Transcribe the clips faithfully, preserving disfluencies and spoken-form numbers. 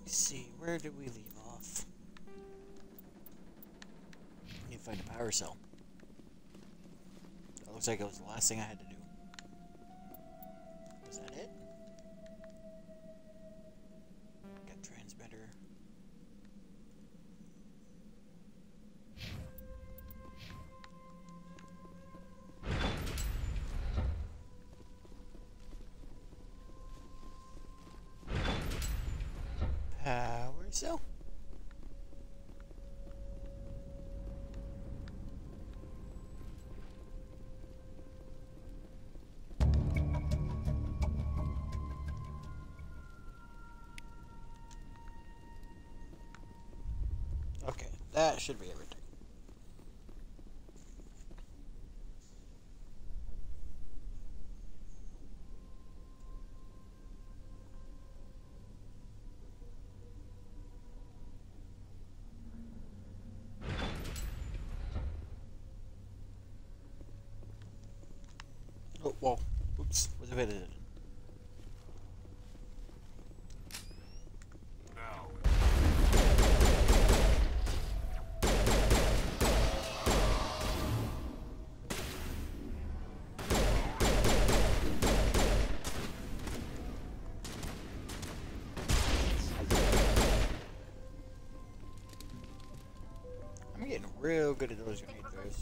See, where did we leave off? Need to find a power cell. That looks like it was the last thing I had to do. Was that it? Got transmitter. Power cell. Okay, that should be everything. Oh, whoa. Oops. Was it? I'm getting real good at those grenade throws.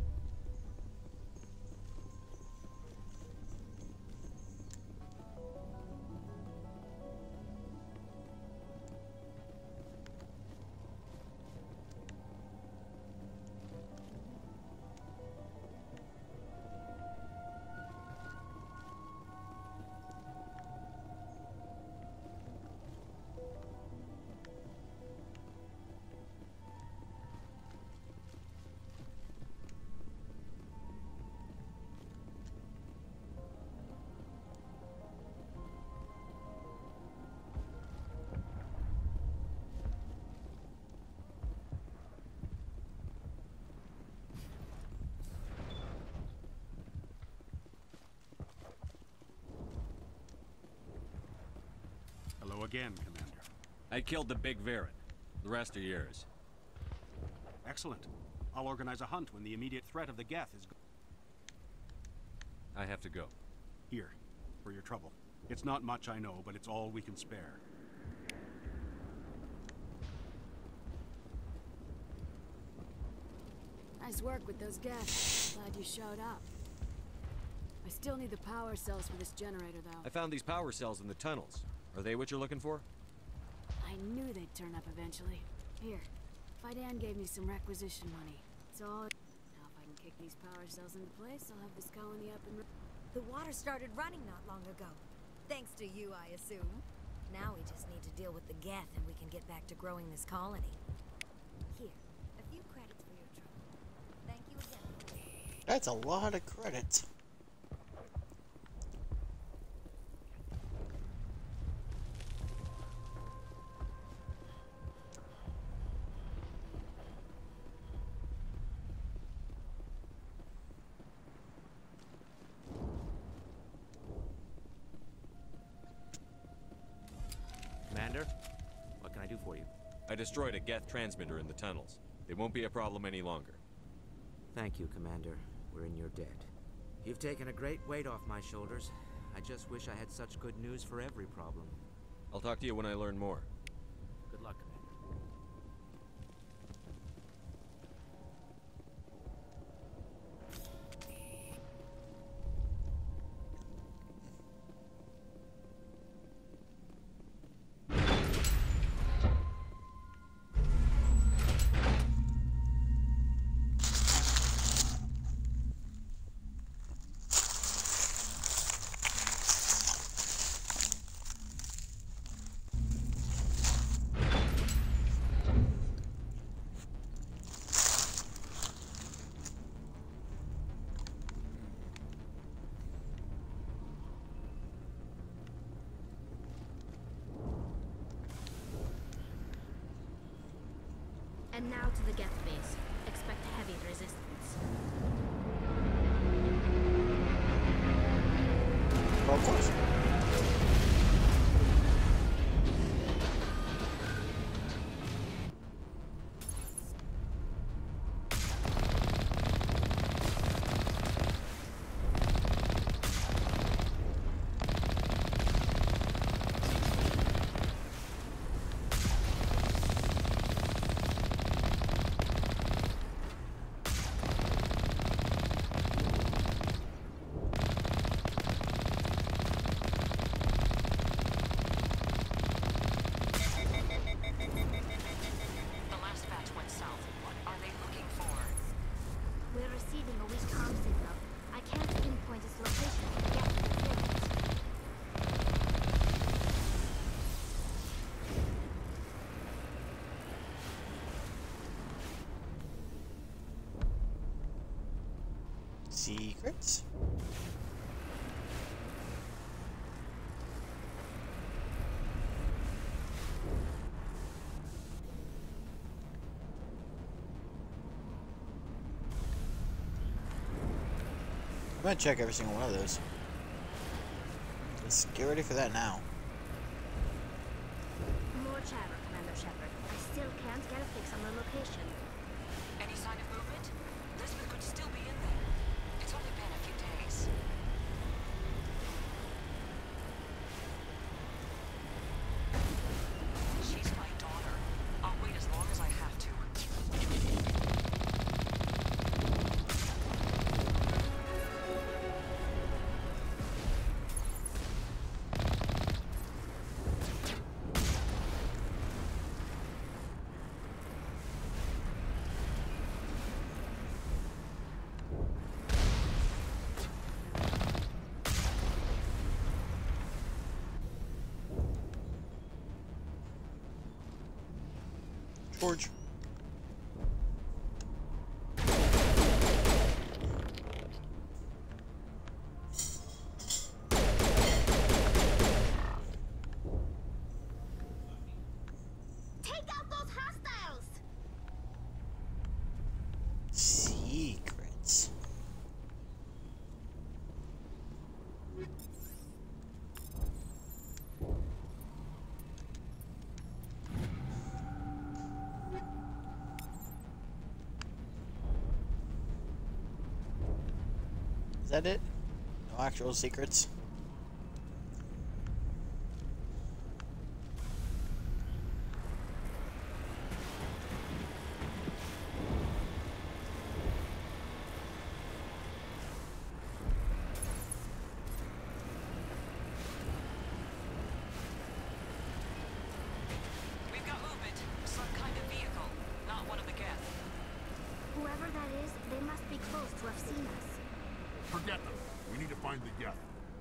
Again, Commander. I killed the big Varren. The rest are yours. Excellent. I'll organize a hunt when the immediate threat of the Geth is gone. I have to go. Here, for your trouble. It's not much, I know, but it's all we can spare. Nice work with those Geth. Glad you showed up. I still need the power cells for this generator, though. I found these power cells in the tunnels. Are they what you're looking for? I knew they'd turn up eventually. Here, Fidan gave me some requisition money. It's all... Now if I can kick these power cells into place, I'll have this colony up and... The water started running not long ago. Thanks to you, I assume. Now we just need to deal with the Geth and we can get back to growing this colony. Here, a few credits for your trouble. Thank you again. That's a lot of credits. Commander, what can I do for you? I destroyed a Geth transmitter in the tunnels. It won't be a problem any longer. Thank you, Commander. We're in your debt. You've taken a great weight off my shoulders. I just wish I had such good news for every problem. I'll talk to you when I learn more. Good luck, Commander. And now to the Geth base. Expect heavy resistance. Well, of course. Secrets? I'm gonna check every single one of those. Let's get ready for that now. More chatter, Commander Shepard. I still can't get a fix on the location. Any sign of movement? Elizabeth could still be in there. It's only been a few days. She's my daughter. I'll wait as long as I have to. George. Take out those hostiles! Secrets. Is that it? No actual secrets? We've got movement. Some kind of vehicle. Not one of the Geth. Whoever that is, they must be close to have seen us. Forget them. We need to find the Geth.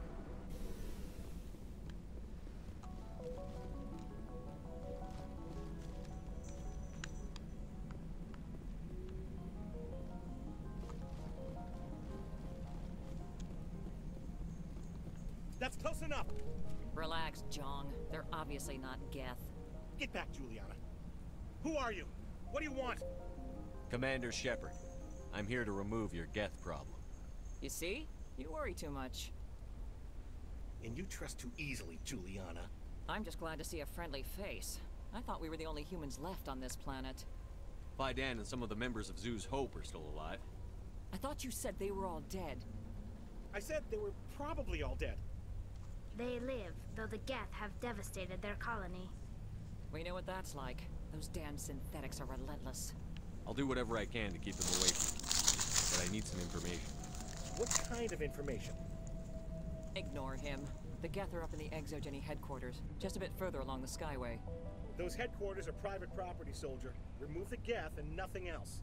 That's close enough. Relax, Jong. They're obviously not Geth. Get back, Juliana. Who are you? What do you want? Commander Shepard, I'm here to remove your Geth problem. You see? You worry too much. And you trust too easily, Juliana. I'm just glad to see a friendly face. I thought we were the only humans left on this planet. Faidan and some of the members of Zoo's Hope are still alive. I thought you said they were all dead. I said they were probably all dead. They live, though the Geth have devastated their colony. We know what that's like. Those damn synthetics are relentless. I'll do whatever I can to keep them away from you, but I need some information. What kind of information? Ignore him. The Geth are up in the Exogeny headquarters, just a bit further along the Skyway. Those headquarters are private property, soldier. Remove the Geth and nothing else.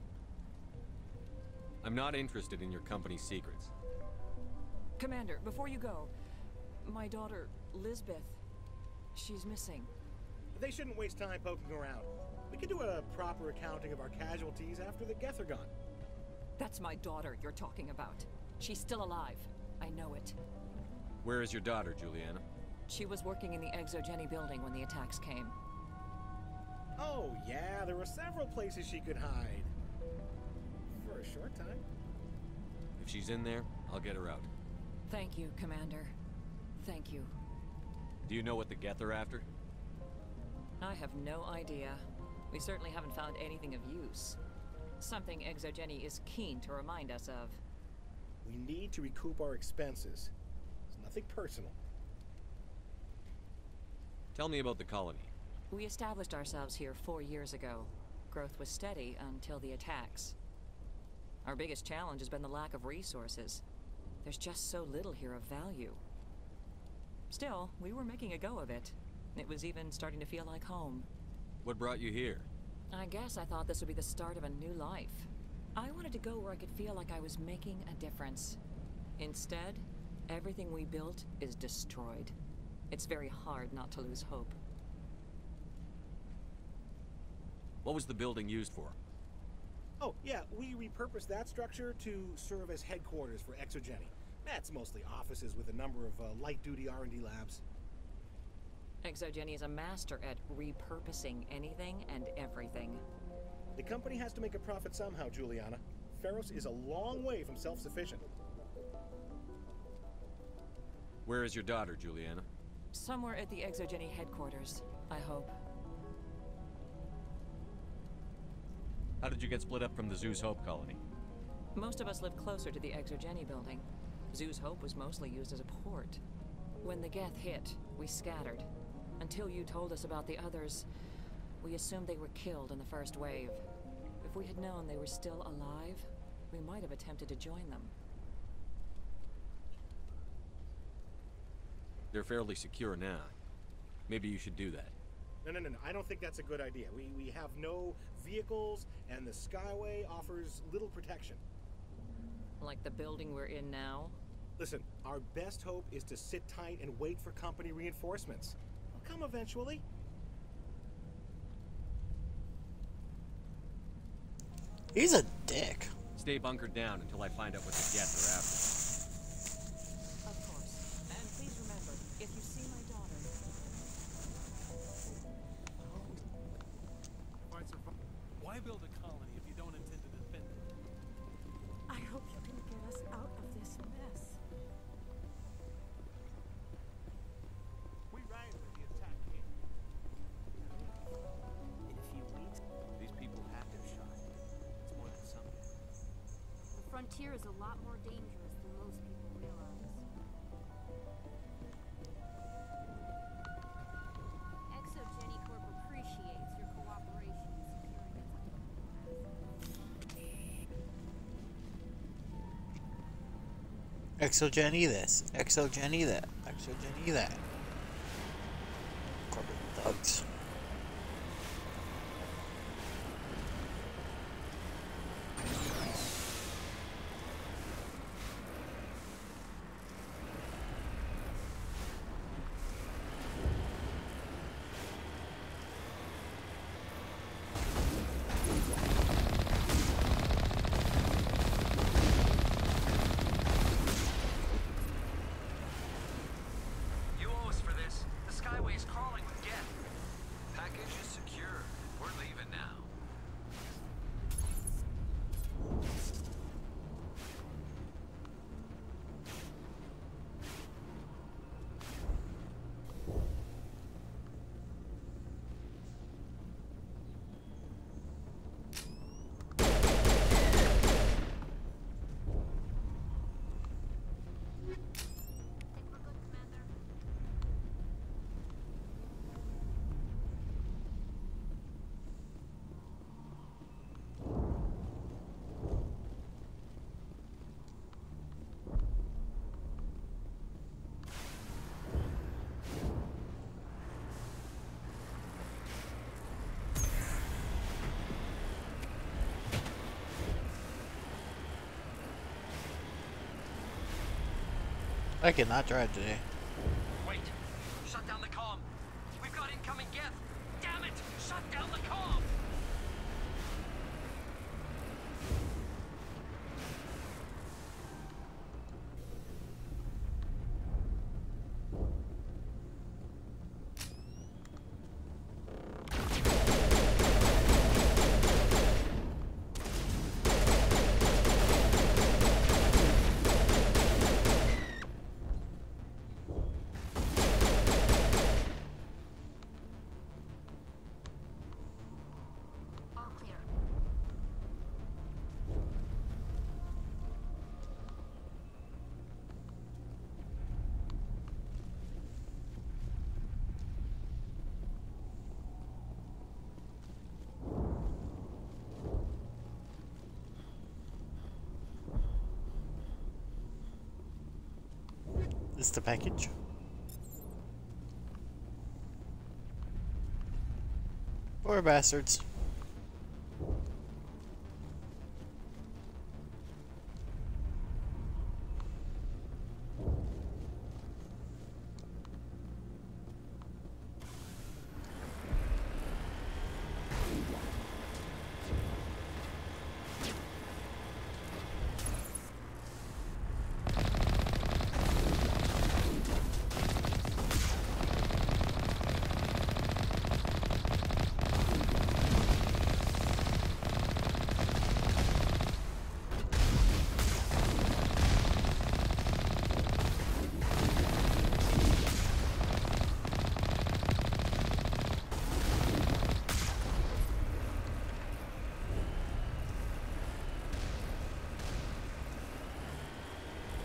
I'm not interested in your company's secrets. Commander, before you go, my daughter, Lisbeth, she's missing. They shouldn't waste time poking around. We can do a proper accounting of our casualties after the Geth are gone. That's my daughter you're talking about. She's still alive. I know it. Where is your daughter, Juliana? She was working in the Exogeny building when the attacks came. Oh, yeah, there were several places she could hide. For a short time. If she's in there, I'll get her out. Thank you, Commander. Thank you. Do you know what the Geth are after? I have no idea. We certainly haven't found anything of use. Something Exogeny is keen to remind us of. We need to recoup our expenses. It's nothing personal. Tell me about the colony. We established ourselves here four years ago. Growth was steady until the attacks. Our biggest challenge has been the lack of resources. There's just so little here of value. Still, we were making a go of it. It was even starting to feel like home. What brought you here? I guess I thought this would be the start of a new life. I wanted to go where I could feel like I was making a difference. Instead, everything we built is destroyed. It's very hard not to lose hope. What was the building used for? Oh, yeah, we repurposed that structure to serve as headquarters for Exogeny. That's mostly offices with a number of uh, light-duty R and D labs. Exogeny is a master at repurposing anything and everything. The company has to make a profit somehow, Juliana. Feros is a long way from self-sufficient. Where is your daughter, Juliana? Somewhere at the Exogeny headquarters, I hope. How did you get split up from the Zeus Hope colony? Most of us live closer to the Exogeny building. Zeus Hope was mostly used as a port. When the Geth hit, we scattered. Until you told us about the others, we assumed they were killed in the first wave. If we had known they were still alive, we might have attempted to join them. They're fairly secure now. Maybe you should do that. No, no, no, no. I don't think that's a good idea. We, we have no vehicles, and the Skyway offers little protection. Like the building we're in now? Listen, our best hope is to sit tight and wait for company reinforcements. They'll come eventually. He's a dick. Stay bunkered down until I find out what the Geth are after. Of course. And please remember, if you see my daughter... Why build a colony if you don't intend to defend it? I hope you can get us out of this mess. We ran when the attack came. In a few weeks, these people have their shot. It's more than something. The frontier is a lot more dangerous than most people realize. Exogeny Corp appreciates your cooperation in securing its Exogeny this, exogeny that, exogeny that. Corporate thugs. I cannot drive today. Wait! Shut down the comm! We've got incoming Geth! Damn it! Shut down the comm! Is the package? Poor bastards.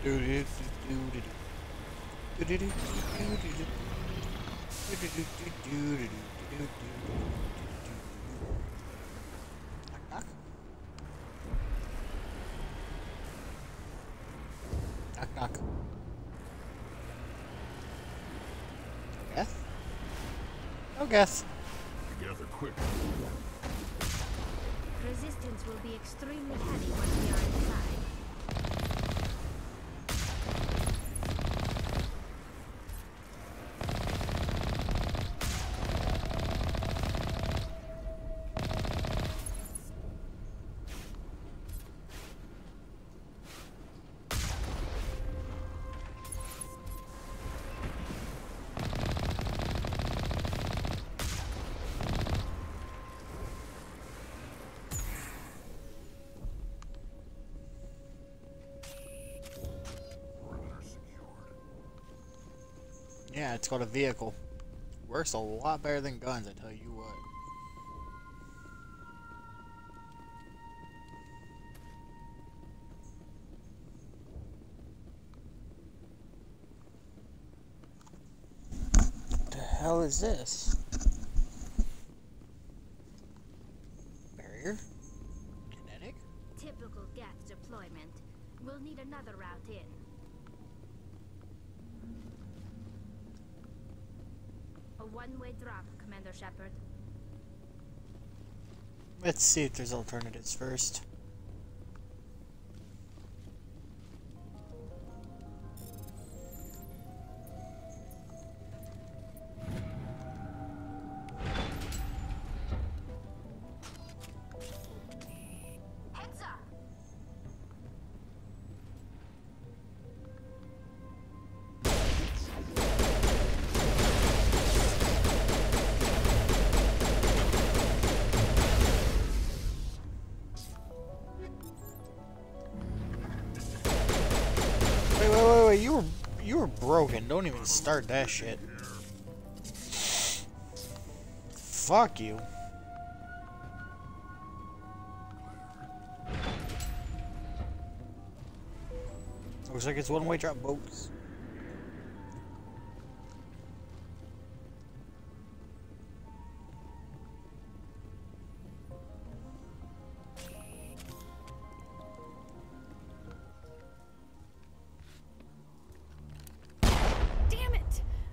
Knock, knock. Geth? No Geth. Gather quick. Resistance will be extremely heavy once we are inside. Yeah, it's called a vehicle. Works a lot better than guns, I tell you what. What the hell is this? Barrier? Kinetic? Typical Geth deployment. We'll need another route in. A one-way drop, Commander Shepard. Let's see if there's alternatives first. Heads up! Wait, wait, wait, wait, you were, you were broken. Don't even start that shit. Fuck you. Looks like it's one-way drop boats. Damn it!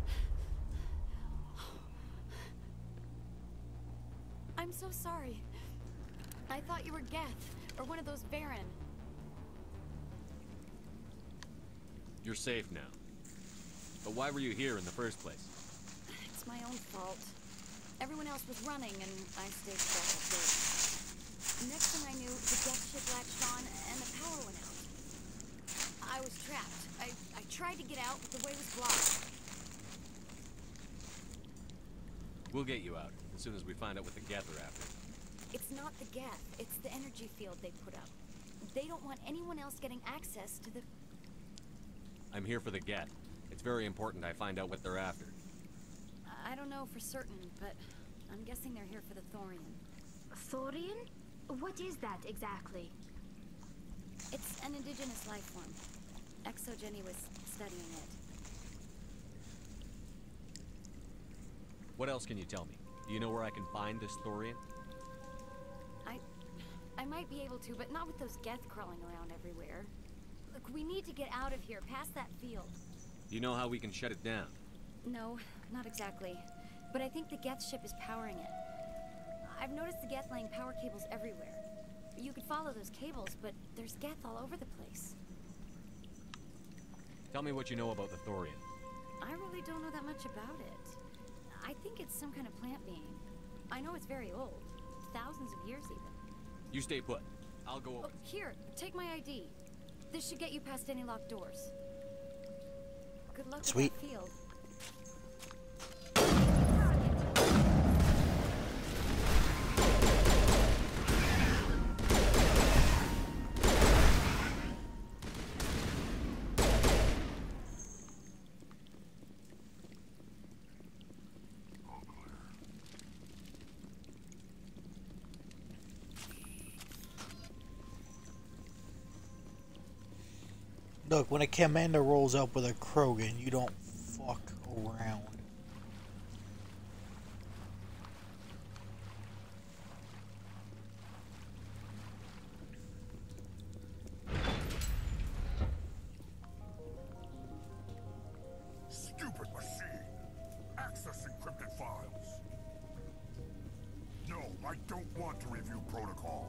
I'm so sorry. I thought you were Geth, or one of those Baron. You're safe now. But why were you here in the first place? It's my own fault. Everyone else was running, and I stayed stuck up there. Next thing I knew, the Geth ship latched on, and the power went out. I was trapped. I, I tried to get out, but the way was blocked. We'll get you out, as soon as we find out what the Geth are after. It's not the Geth, it's the energy field they put up. They don't want anyone else getting access to the... I'm here for the Geth. It's very important I find out what they're after. I don't know for certain, but I'm guessing they're here for the Thorian. Thorian? What is that exactly? It's an indigenous life form. Exogeny was studying it. What else can you tell me? Do you know where I can find this Thorian? I... I might be able to, but not with those Geth crawling around everywhere. Look, we need to get out of here, past that field. Do you know how we can shut it down? No, not exactly. But I think the Geth ship is powering it. I've noticed the Geth laying power cables everywhere. You could follow those cables, but there's Geth all over the place. Tell me what you know about the Thorian. I really don't know that much about it. I think it's some kind of plant being. I know it's very old. Thousands of years even. You stay put. I'll go over. Oh, here, take my I D. This should get you past any locked doors. Good luck Sweet. with that field. Look, when a commander rolls up with a Krogan, you don't fuck around. Stupid machine! Access encrypted files. No, I don't want to review protocol.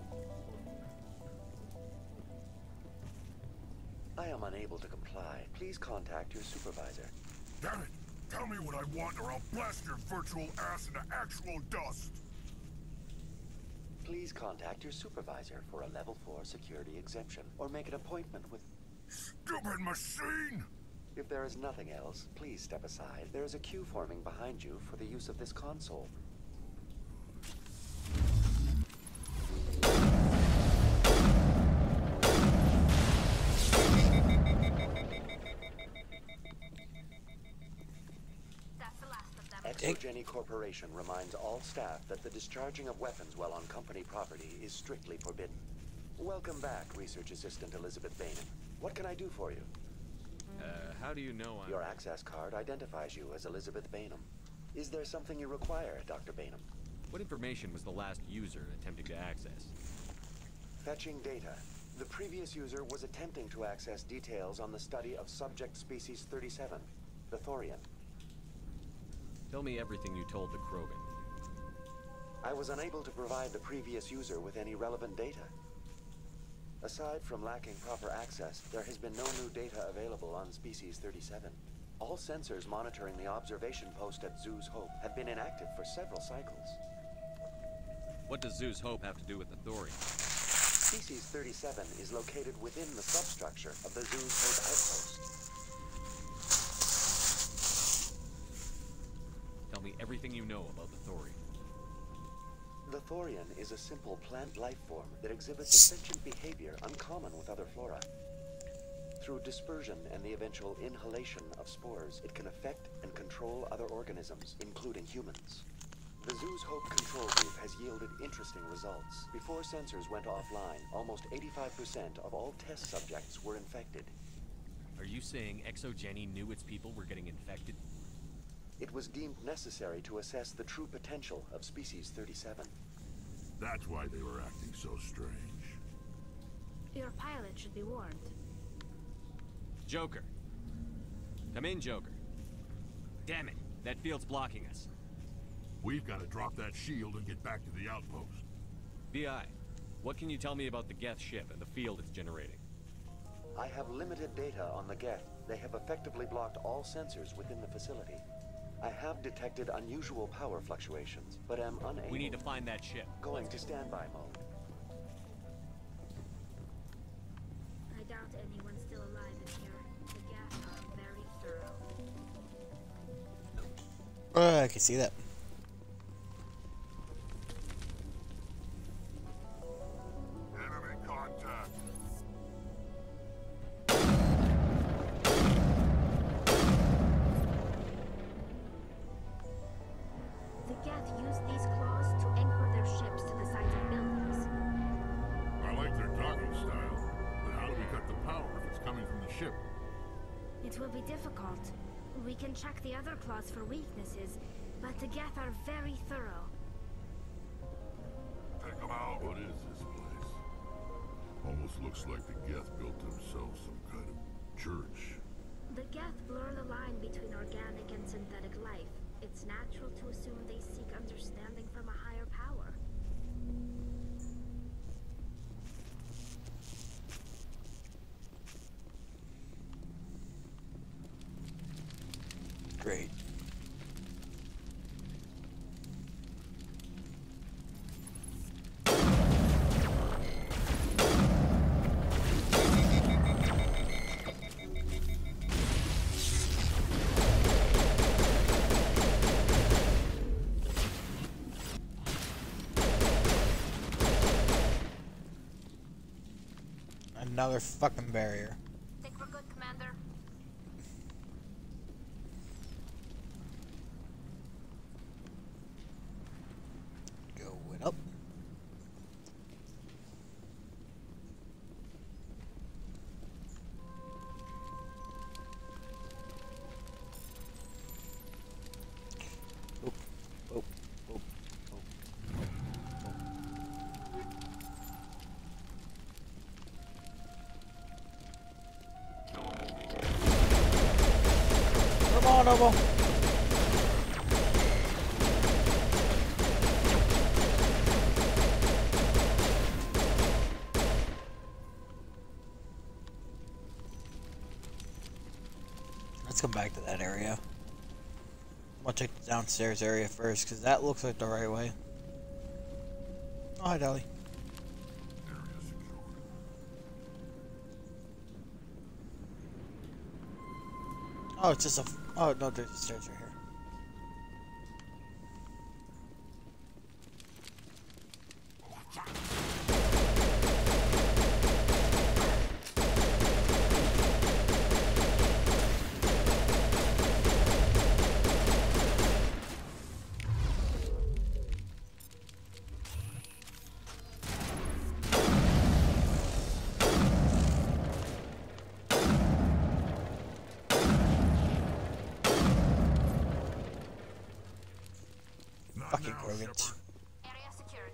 I am unable to comply. Please contact your supervisor. Damn it! Tell me what I want or I'll blast your virtual ass into actual dust! Please contact your supervisor for a level four security exemption, or make an appointment with... Stupid machine! If there is nothing else, please step aside. There is a queue forming behind you for the use of this console. ExoGeni Corporation reminds all staff that the discharging of weapons while on company property is strictly forbidden. Welcome back, Research Assistant Elizabeth Bainham. What can I do for you? Uh, how do you know I'm... Your access card identifies you as Elizabeth Bainham. Is there something you require, Doctor Bainham? What information was the last user attempting to access? Fetching data. The previous user was attempting to access details on the study of subject species thirty-seven, the Thorian. Tell me everything you told the Krogan. I was unable to provide the previous user with any relevant data. Aside from lacking proper access, there has been no new data available on species thirty-seven. All sensors monitoring the observation post at Zoo's Hope have been inactive for several cycles. What does Zoo's Hope have to do with the Thorian? Species thirty-seven is located within the substructure of the Zoo's Hope outpost. Tell me everything you know about the Thorian. The Thorian is a simple plant life form that exhibits a sentient behavior uncommon with other flora. Through dispersion and the eventual inhalation of spores, it can affect and control other organisms, including humans. The Zoo's Hope control group has yielded interesting results. Before sensors went offline, almost eighty-five percent of all test subjects were infected. Are you saying ExoGeni knew its people were getting infected? It was deemed necessary to assess the true potential of species thirty-seven. That's why they were acting so strange. Your pilot should be warned. Joker. Come in, Joker. Damn it, that field's blocking us. We've got to drop that shield and get back to the outpost. V I, what can you tell me about the Geth ship and the field it's generating? I have limited data on the Geth. They have effectively blocked all sensors within the facility. I have detected unusual power fluctuations, but am unable... We need to find that ship. Going to standby mode. I doubt anyone's still alive in here. The Geth are very thorough. Uh, I can see that. Enemy contact. The Geth use these claws to anchor their ships to the sides of buildings. I like their docking style, but how do we cut the power if it's coming from the ship? It will be difficult. We can check the other claws for weaknesses, but the Geth are very thorough. Take them out. What is this place? Almost looks like the Geth built themselves some kind of church. The Geth blur the line between organic and synthetic life. It's natural to assume they seek understanding from a higher power. Great. Another fucking barrier. Think we're good, Commander? Going up. on, Noble. Let's come back to that area. I'm gonna check the downstairs area first, because that looks like the right way. Oh, hi, Dolly. Oh, it's just a... Oh, no, there's the stairs right here. Fucking Krogans. Area secured.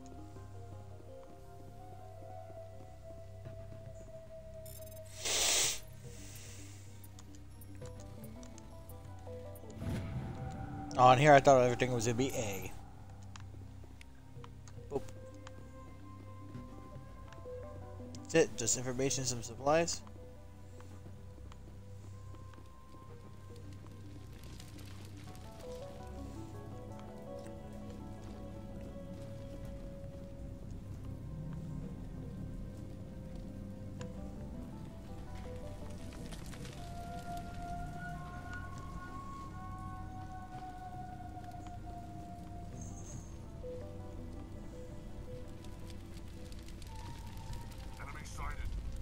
Oh, and here I thought everything was gonna be A. Boop. That's it. Just information, some supplies. Enemy sighted.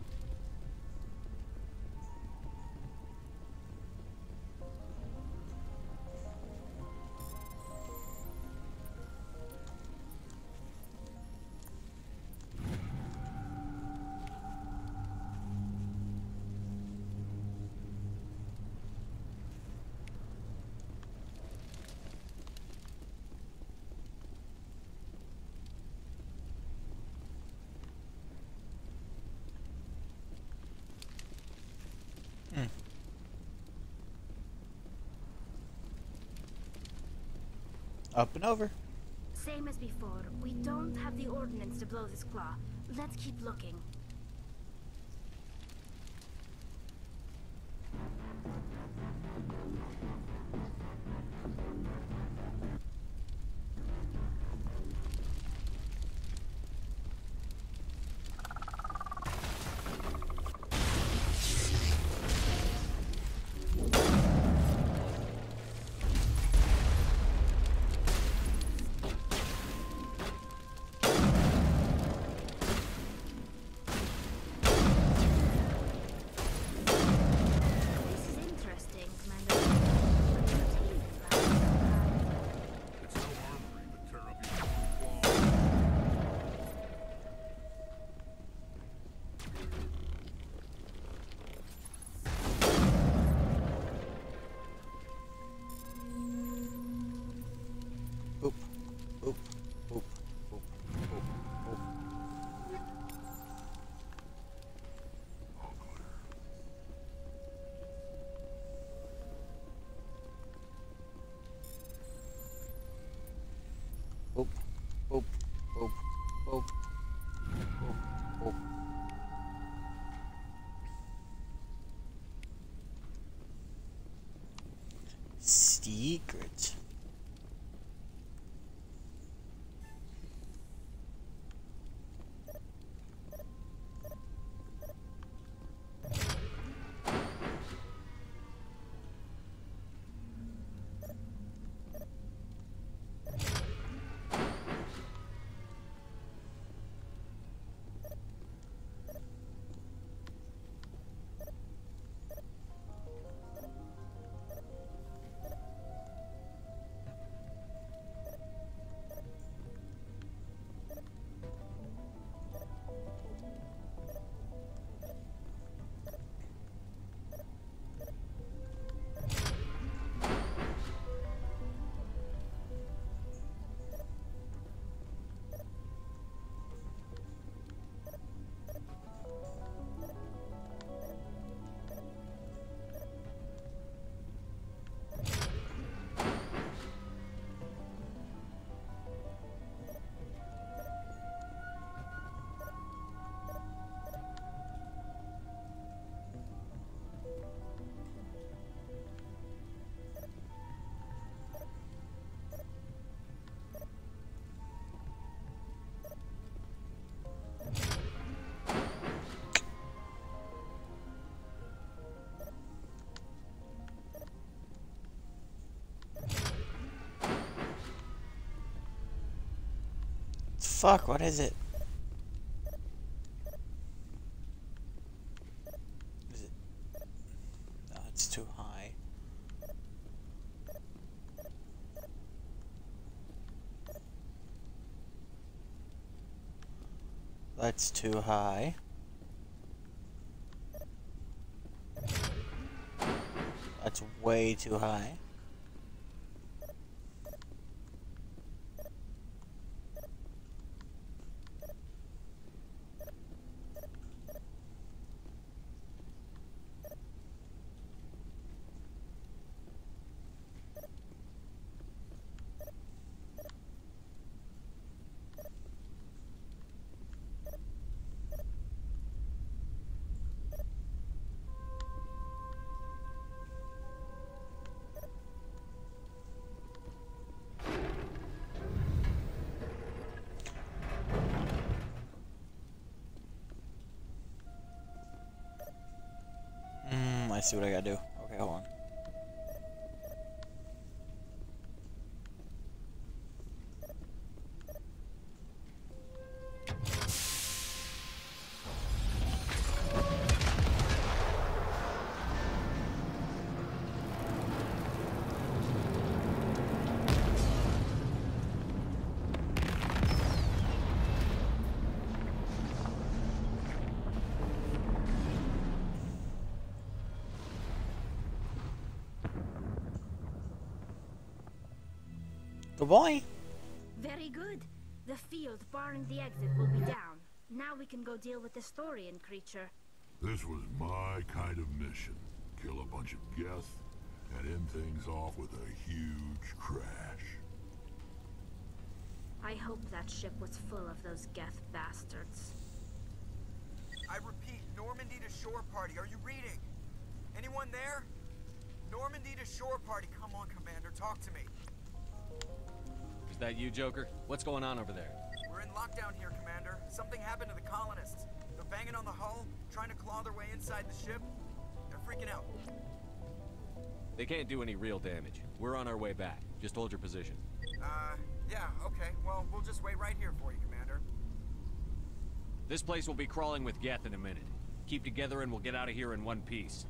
Up and over. Same as before. We don't have the ordnance to blow this claw. Let's keep looking. fuck? What is it? Is it? No, it's too high. That's too high. That's way too high. I see what I gotta do. Okay, hold on. Good boy. Very good. The field barring the exit will be down. Now we can go deal with the Thorian creature. This was my kind of mission. Kill a bunch of Geth and end things off with a huge crash. I hope that ship was full of those Geth bastards. I repeat, Normandy to shore party. Are you reading? Anyone there? Normandy to shore party. Come on, Commander. Talk to me. Is that you, Joker? What's going on over there? We're in lockdown here, Commander. Something happened to the colonists. They're banging on the hull, trying to claw their way inside the ship. They're freaking out. They can't do any real damage. We're on our way back. Just hold your position. Uh, yeah, okay. Well, we'll just wait right here for you, Commander. This place will be crawling with Geth in a minute. Keep together and we'll get out of here in one piece.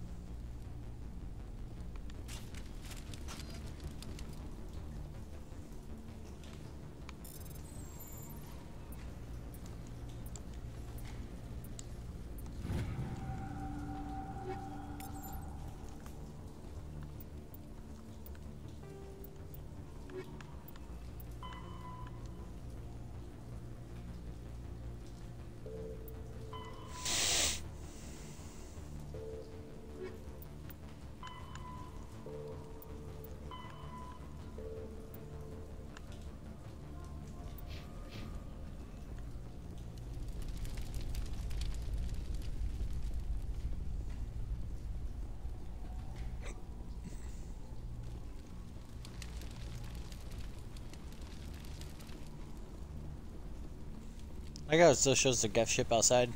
I guess it still shows the Geth ship outside.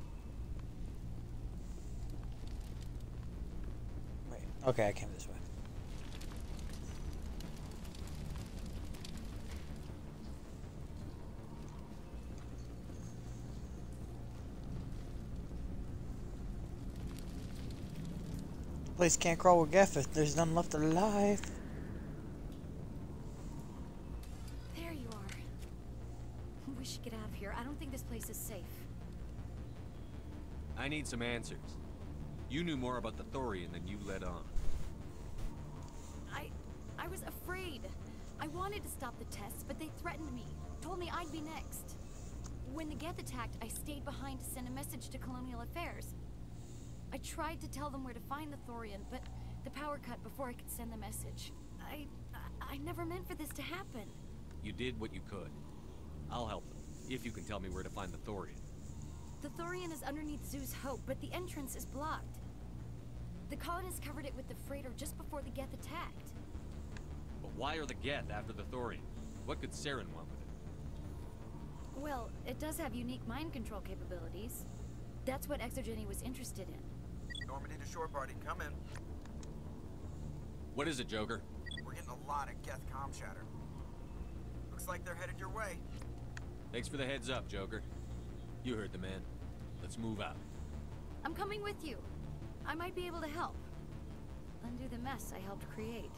Wait, okay, I came this way. The place can't crawl with Geth if there's none left alive. There you are. We should get out of here. I don't think this place is safe. I need some answers. You knew more about the Thorian than you let on. I... I was afraid. I wanted to stop the tests, but they threatened me. Told me I'd be next. When the Geth attacked, I stayed behind to send a message to Colonial Affairs. I tried to tell them where to find the Thorian, but the power cut before I could send the message. I... I, I never meant for this to happen. You did what you could. I'll help them, if you can tell me where to find the Thorian. The Thorian is underneath Zeus Hope, but the entrance is blocked. The colonists covered it with the freighter just before the Geth attacked. But why are the Geth after the Thorian? What could Saren want with it? Well, it does have unique mind control capabilities. That's what Exogeny was interested in. Normandy to shore party, come in. What is it, Joker? We're getting a lot of Geth comm chatter. Looks like they're headed your way. Thanks for the heads up, Joker. You heard the man. Let's move out. I'm coming with you. I might be able to help. Undo the mess I helped create.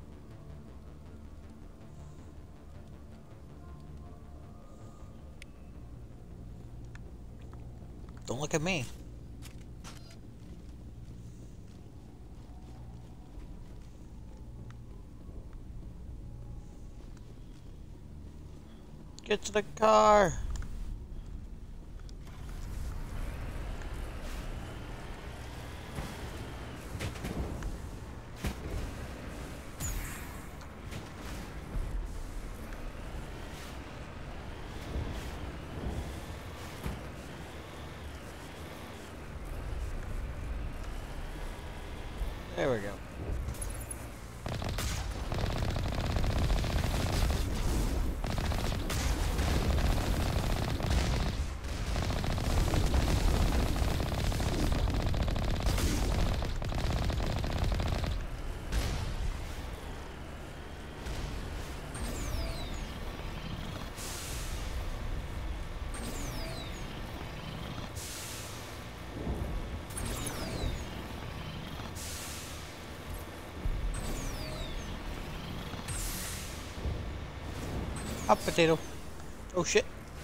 Don't look at me. Get to the car. There we go. Hot potato. Oh shit.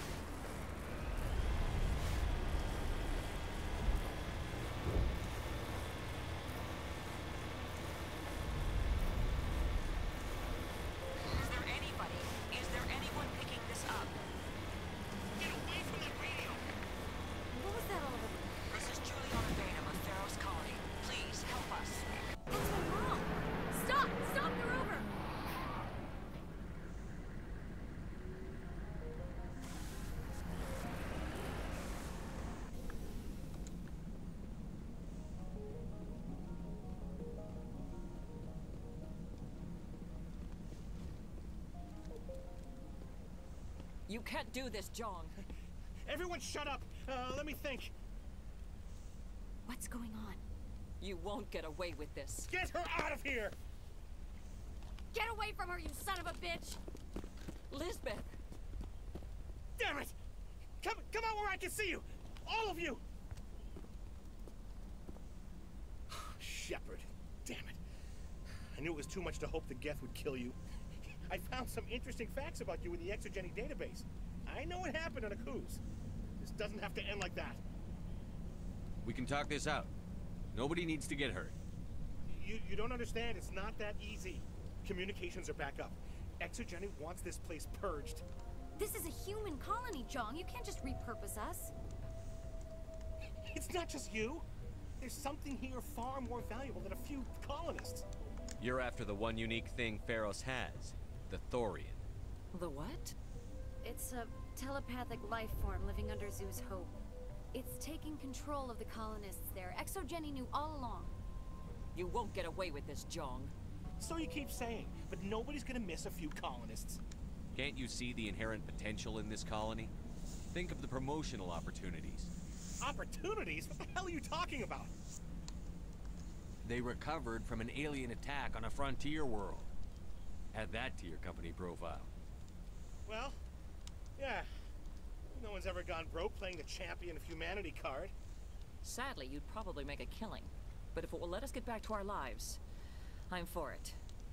Is there anybody? Is there anyone picking this up? Get away from that radio! What was that all about? This is Juliana Bainham of Theros Colony. Please help us. That's my mom! Stop! Stop the rover! You can't do this, Jong. Everyone shut up! Uh, let me think. What's going on? You won't get away with this. Get her out of here! Get away from her, you son of a bitch! Lisbeth! Damn it! Come, come out where I can see you! All of you! Shepard, damn it. I knew it was too much to hope the Geth would kill you. I found some interesting facts about you in the Exogeny database. I know what happened on Akuz. This doesn't have to end like that. We can talk this out. Nobody needs to get hurt. You, you don't understand. It's not that easy. Communications are back up. Exogeny wants this place purged. This is a human colony, Jong. You can't just repurpose us. It's not just you. There's something here far more valuable than a few colonists. You're after the one unique thing Pharos has. The Thorian. The what? It's a telepathic life form living under Zeus' hope. It's taking control of the colonists there. Exogeny knew all along. You won't get away with this, Jong. So you keep saying, but nobody's gonna miss a few colonists. Can't you see the inherent potential in this colony? Think of the promotional opportunities. Opportunities? What the hell are you talking about? They recovered from an alien attack on a frontier world. Add that to your company profile. Well, yeah. No one's ever gone broke playing the champion of humanity card. Sadly, you'd probably make a killing. But if it will let us get back to our lives, I'm for it.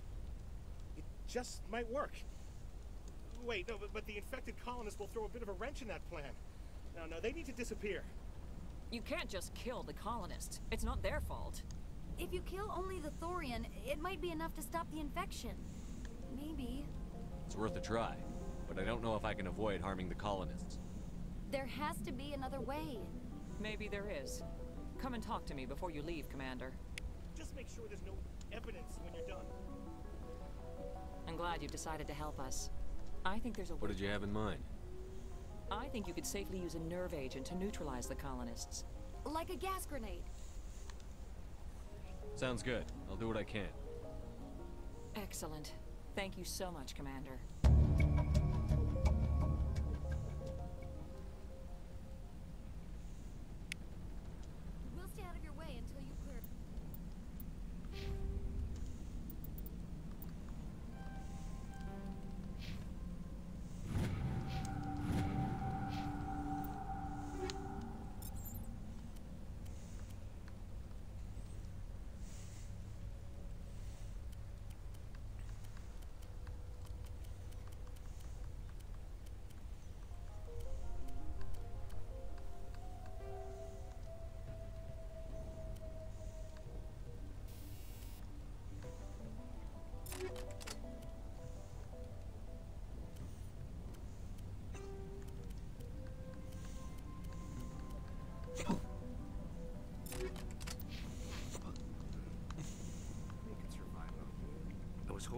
It just might work. Wait, no, but, but the infected colonists will throw a bit of a wrench in that plan. No, no, they need to disappear. You can't just kill the colonists. It's not their fault. If you kill only the Thorian, it might be enough to stop the infection. Maybe. It's worth a try, but I don't know if I can avoid harming the colonists. There has to be another way. Maybe there is. Come and talk to me before you leave, Commander. Just make sure there's no evidence when you're done. I'm glad you've decided to help us. I think there's a... What did you have in mind? I think you could safely use a nerve agent to neutralize the colonists. Like a gas grenade. Sounds good. I'll do what I can. Excellent. Thank you so much, Commander. We'll stay out of your way until you clear.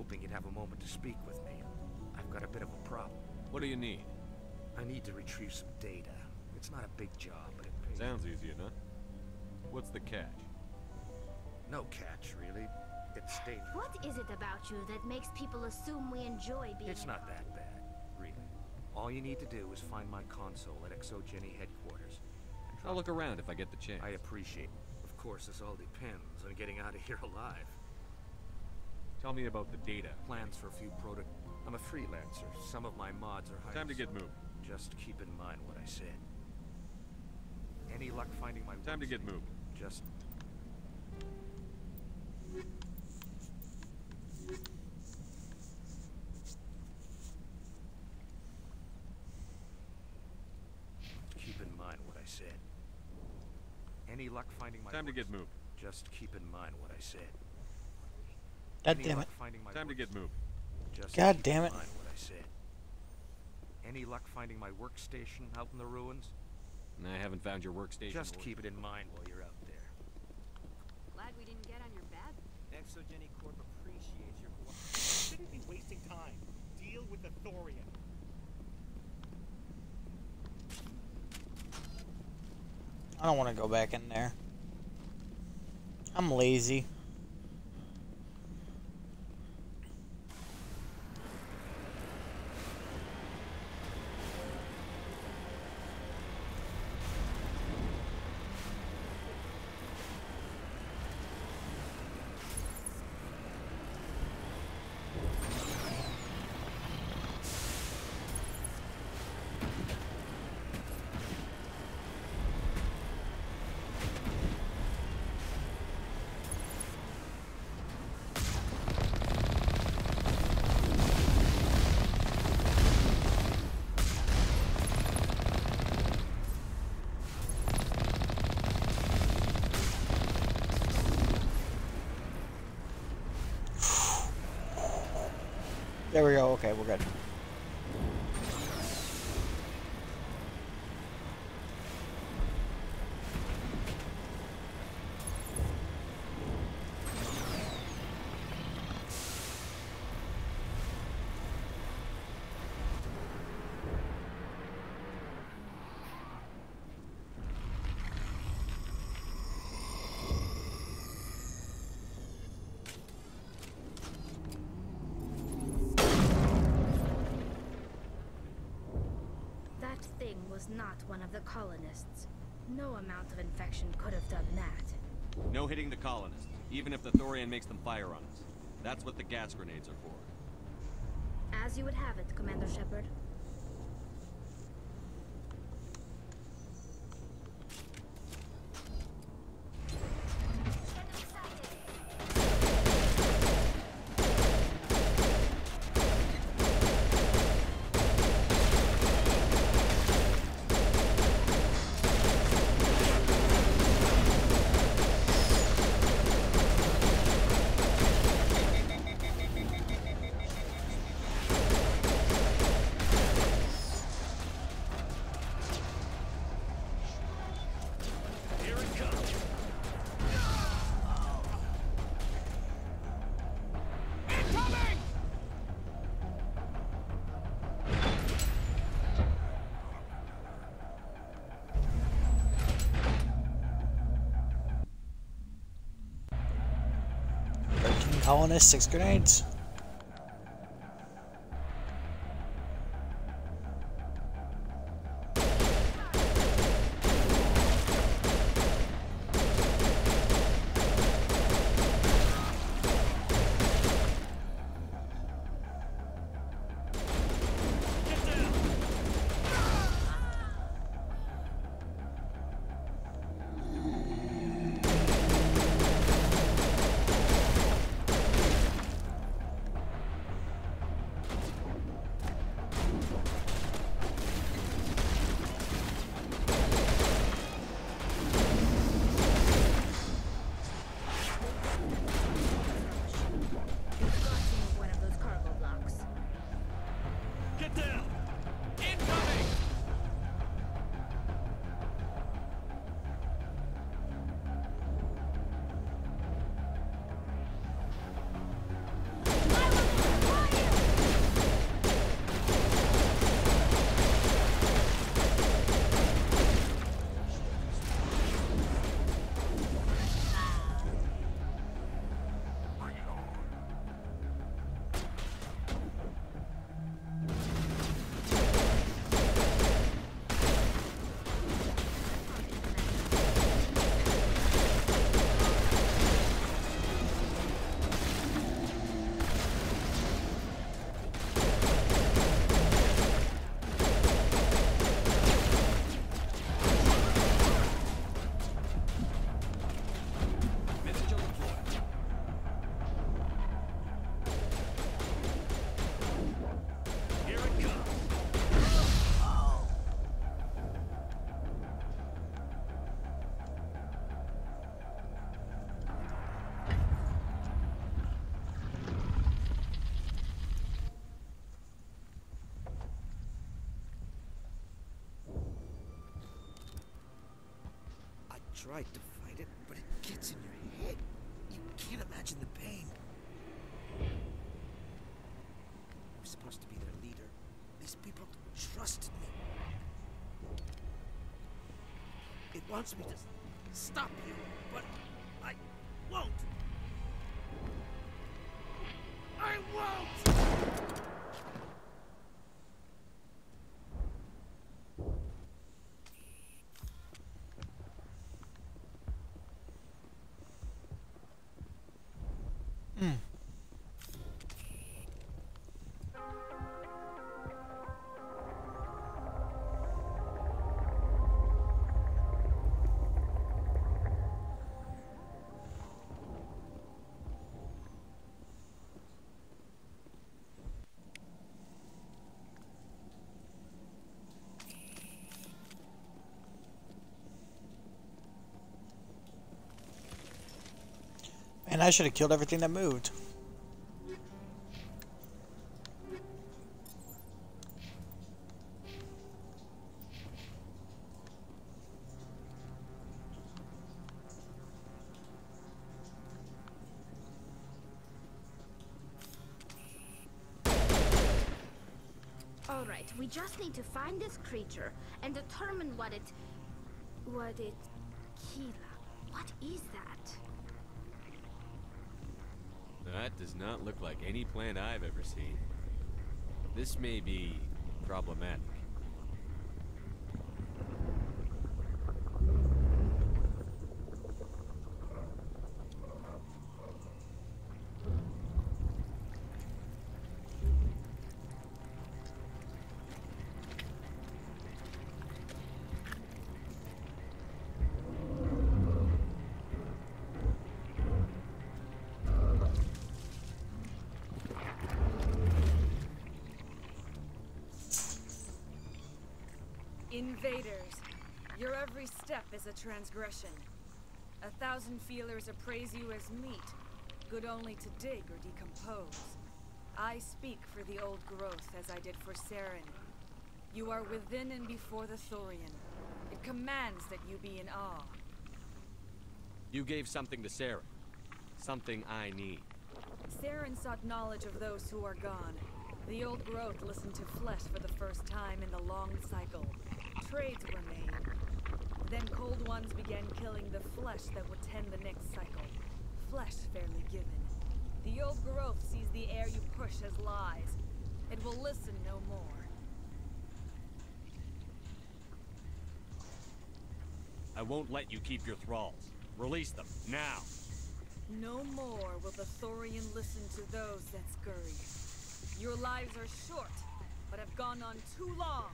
hoping you'd have a moment to speak with me. I've got a bit of a problem. What do you need? I need to retrieve some data. It's not a big job, but it pays. Sounds easy enough. What's the catch? No catch, really. It's dangerous. What is it about you that makes people assume we enjoy being It's not that bad, really. All you need to do is find my console at Exogeny headquarters. I'll look around if I get the chance. I appreciate it. Of course, this all depends on getting out of here alive. Tell me about the data. Plans for a few proto... I'm a freelancer. Some of my mods are hired. Time to get moving. Just keep in mind what I said. Any luck finding my... Time to get moving. Just... Keep in mind what I said. Any luck finding my... Time to get moving. Just keep in mind what I said. God Any damn luck it. finding my Time to get moving. Just God keep damn in it. mind what I said. Any luck finding my workstation out in the ruins? I haven't found your workstation. Just or... keep it in mind while you're out there. Glad we didn't get on your bad. Exogeny Corp appreciates your cooperation. Shouldn't be wasting time. Deal with the Thorian. I don't want to go back in there. I'm lazy. There we go. Okay, we're good. Was not one of the colonists. No amount of infection could have done that. No hitting the colonists, even if the Thorian makes them fire on us. That's what the gas grenades are for. As you would have it, Commander Shepard. Colonists, six grenades. tried to fight it, but it gets in your head. You can't imagine the pain. I was supposed to be their leader. These people trusted me. It wants me to stop you, but I won't. I won't! Hmm. And I should have killed everything that moved. All right, we just need to find this creature and determine what it... what it... Keela, what is that? That does not look like any plant I've ever seen. This may be problematic. Invaders, your every step is a transgression. A thousand feelers appraise you as meat, good only to dig or decompose. I speak for the old growth as I did for Saren. You are within and before the Thorian. It commands that you be in awe. You gave something to Saren. Something I need. Saren sought knowledge of those who are gone. The old growth listened to flesh for the first time in the long cycle. Trades were made. Then cold ones began killing the flesh that would tend the next cycle. Flesh fairly given. The old growth sees the air you push as lies. It will listen no more. I won't let you keep your thralls. Release them, now! No more will the Thorian listen to those that scurry. Your lives are short, but have gone on too long.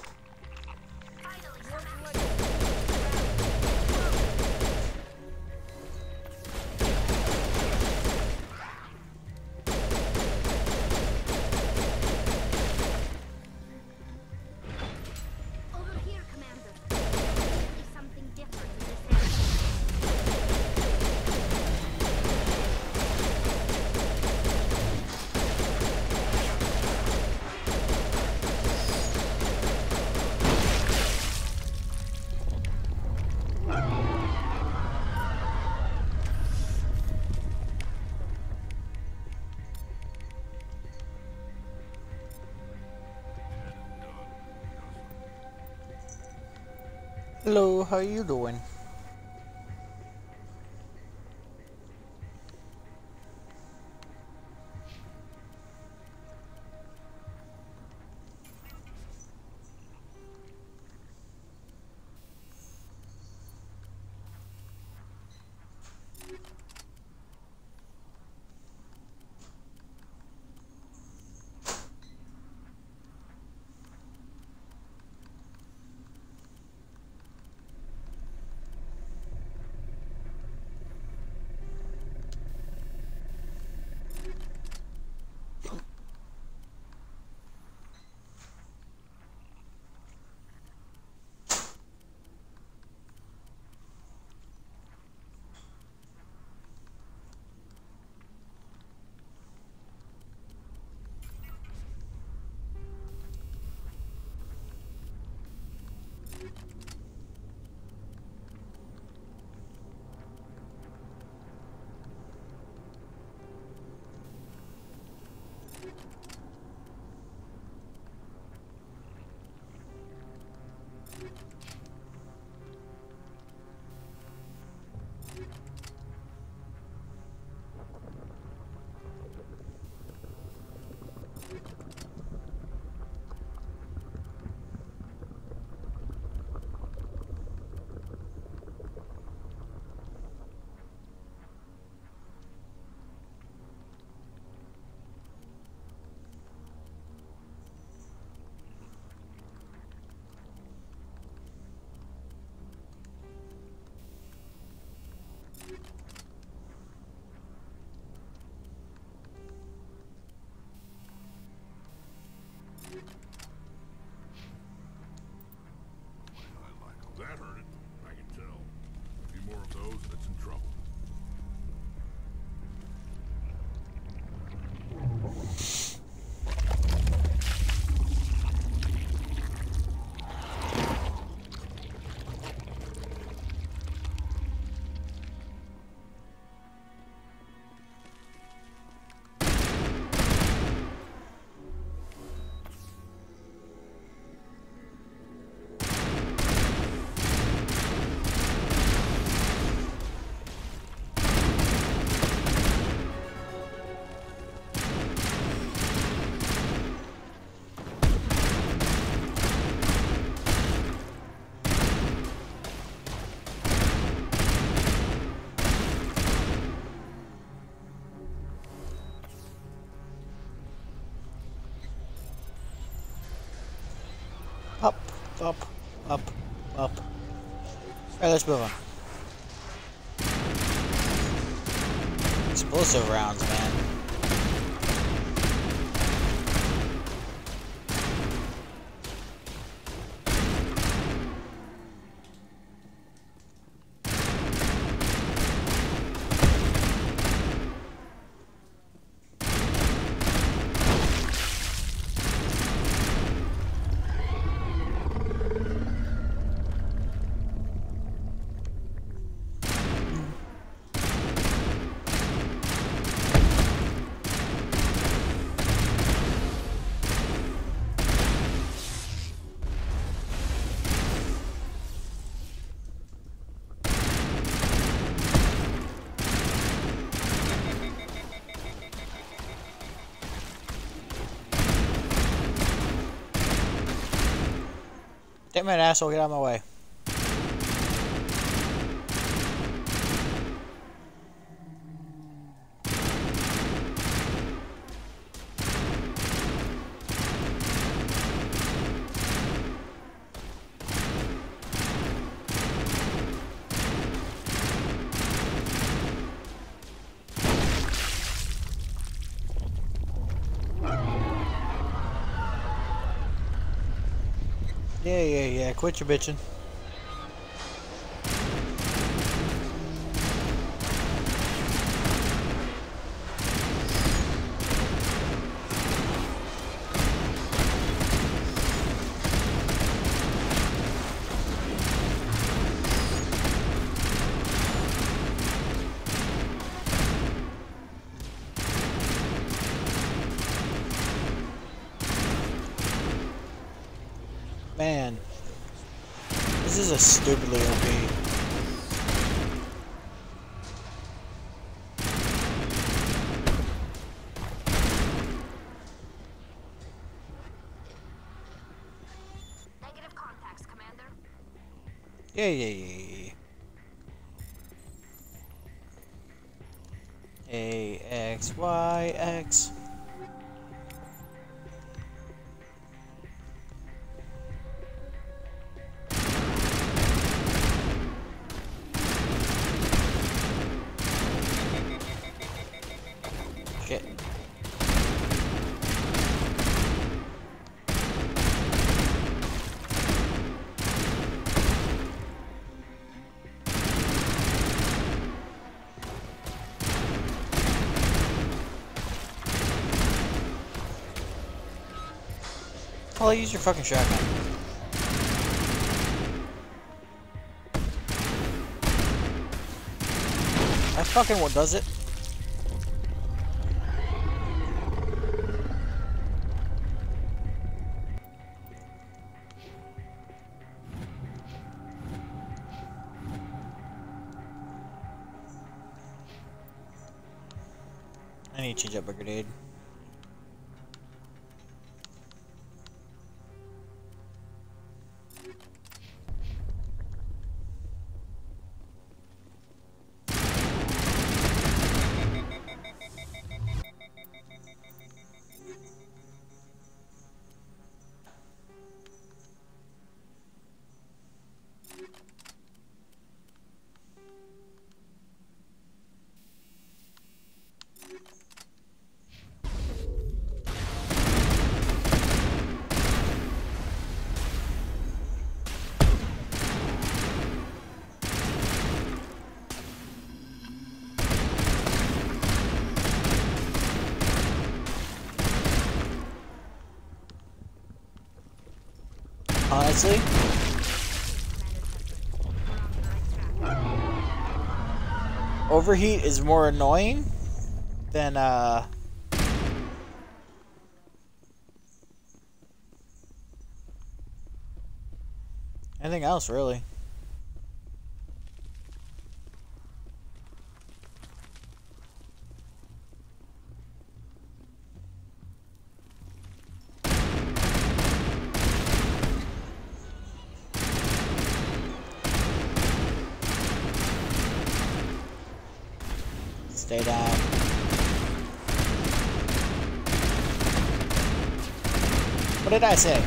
Over here, Commander. There's something different in this Hello, how you doing? knows that's in trouble. Up, up, up, up. Alright, let's move on. Explosive rounds, man. Damn it, asshole, get out of my way. Yeah, yeah, yeah, quit your bitching. Man, this is a stupidly O P. Negative contacts, Commander. Yeah, yeah, yeah, yeah. A, X, Y, X. Shit. I'll use your fucking shotgun. That fucking what does it? I need to change up my grenade. Honestly. Overheat is more annoying than uh anything else, really. Stay down. What did I say?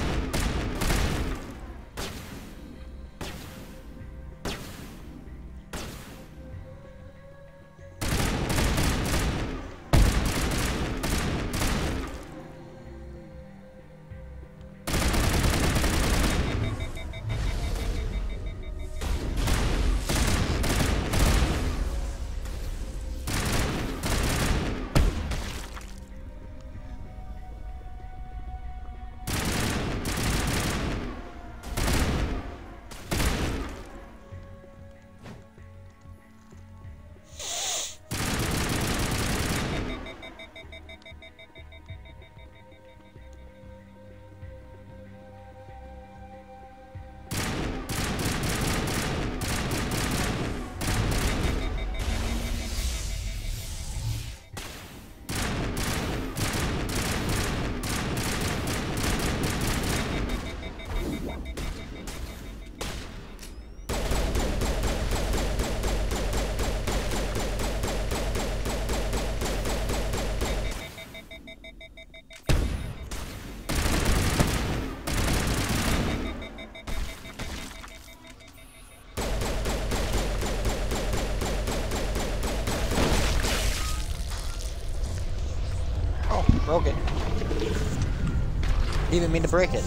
Broke it. Didn't even mean to break it.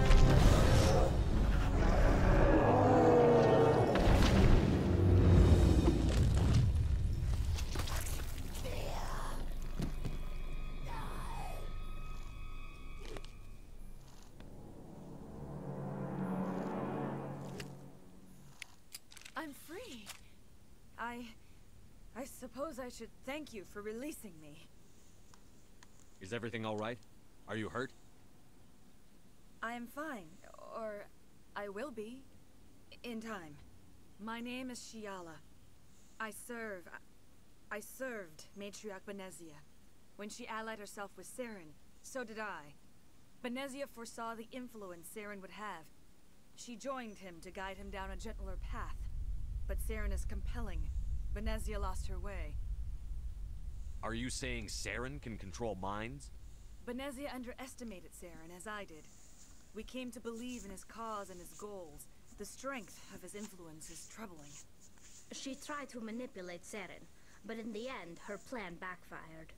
I'm free. I... I suppose I should thank you for releasing me. Is everything all right? Are you hurt? I am fine, or I will be, in time. My name is Shiala. I serve... I served Matriarch Benezia. When she allied herself with Saren, so did I. Benezia foresaw the influence Saren would have. She joined him to guide him down a gentler path. But Saren is compelling. Benezia lost her way. Are you saying Saren can control minds? Benezia underestimated Saren, as I did. We came to believe in his cause and his goals. The strength of his influence is troubling. She tried to manipulate Saren, but in the end, her plan backfired.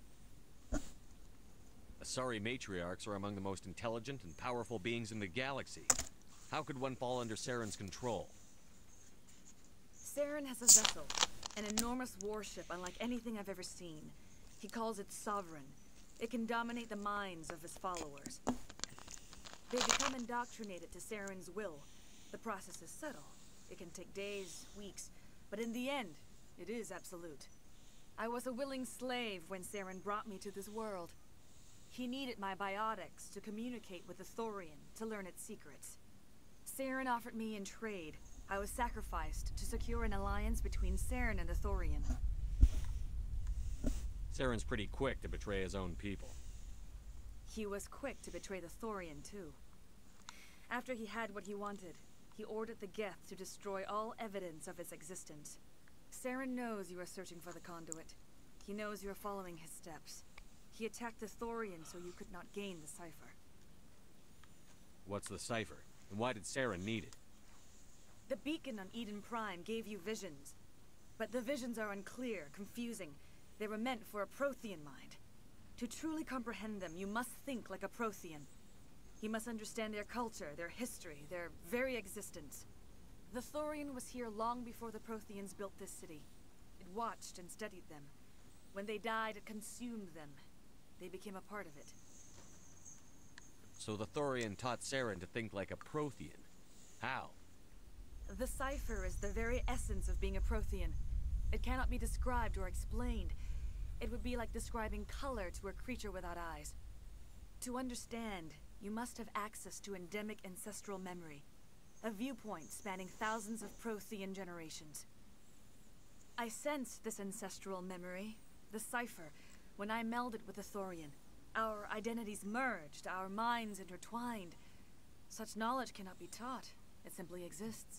Asari matriarchs are among the most intelligent and powerful beings in the galaxy. How could one fall under Saren's control? Saren has a vessel, an enormous warship unlike anything I've ever seen. He calls it Sovereign. It can dominate the minds of his followers. They become indoctrinated to Saren's will. The process is subtle. It can take days, weeks, but in the end, it is absolute. I was a willing slave when Saren brought me to this world. He needed my biotics to communicate with the Thorian, to learn its secrets. Saren offered me in trade. I was sacrificed to secure an alliance between Saren and the Thorian. Saren's pretty quick to betray his own people. He was quick to betray the Thorian, too. After he had what he wanted, he ordered the Geth to destroy all evidence of its existence. Saren knows you are searching for the conduit. He knows you are following his steps. He attacked the Thorian so you could not gain the cipher. What's the cipher? And why did Saren need it? The beacon on Eden Prime gave you visions. But the visions are unclear, confusing. They were meant for a Prothean mind. To truly comprehend them, you must think like a Prothean. You must understand their culture, their history, their very existence. The Thorian was here long before the Protheans built this city. It watched and studied them. When they died, it consumed them. They became a part of it. So the Thorian taught Saren to think like a Prothean. How? The cipher is the very essence of being a Prothean. It cannot be described or explained. It would be like describing color to a creature without eyes. To understand, you must have access to endemic ancestral memory, a viewpoint spanning thousands of Prothean generations. I sensed this ancestral memory, the cipher, when I melded with the Thorian. Our identities merged, our minds intertwined. Such knowledge cannot be taught. It simply exists.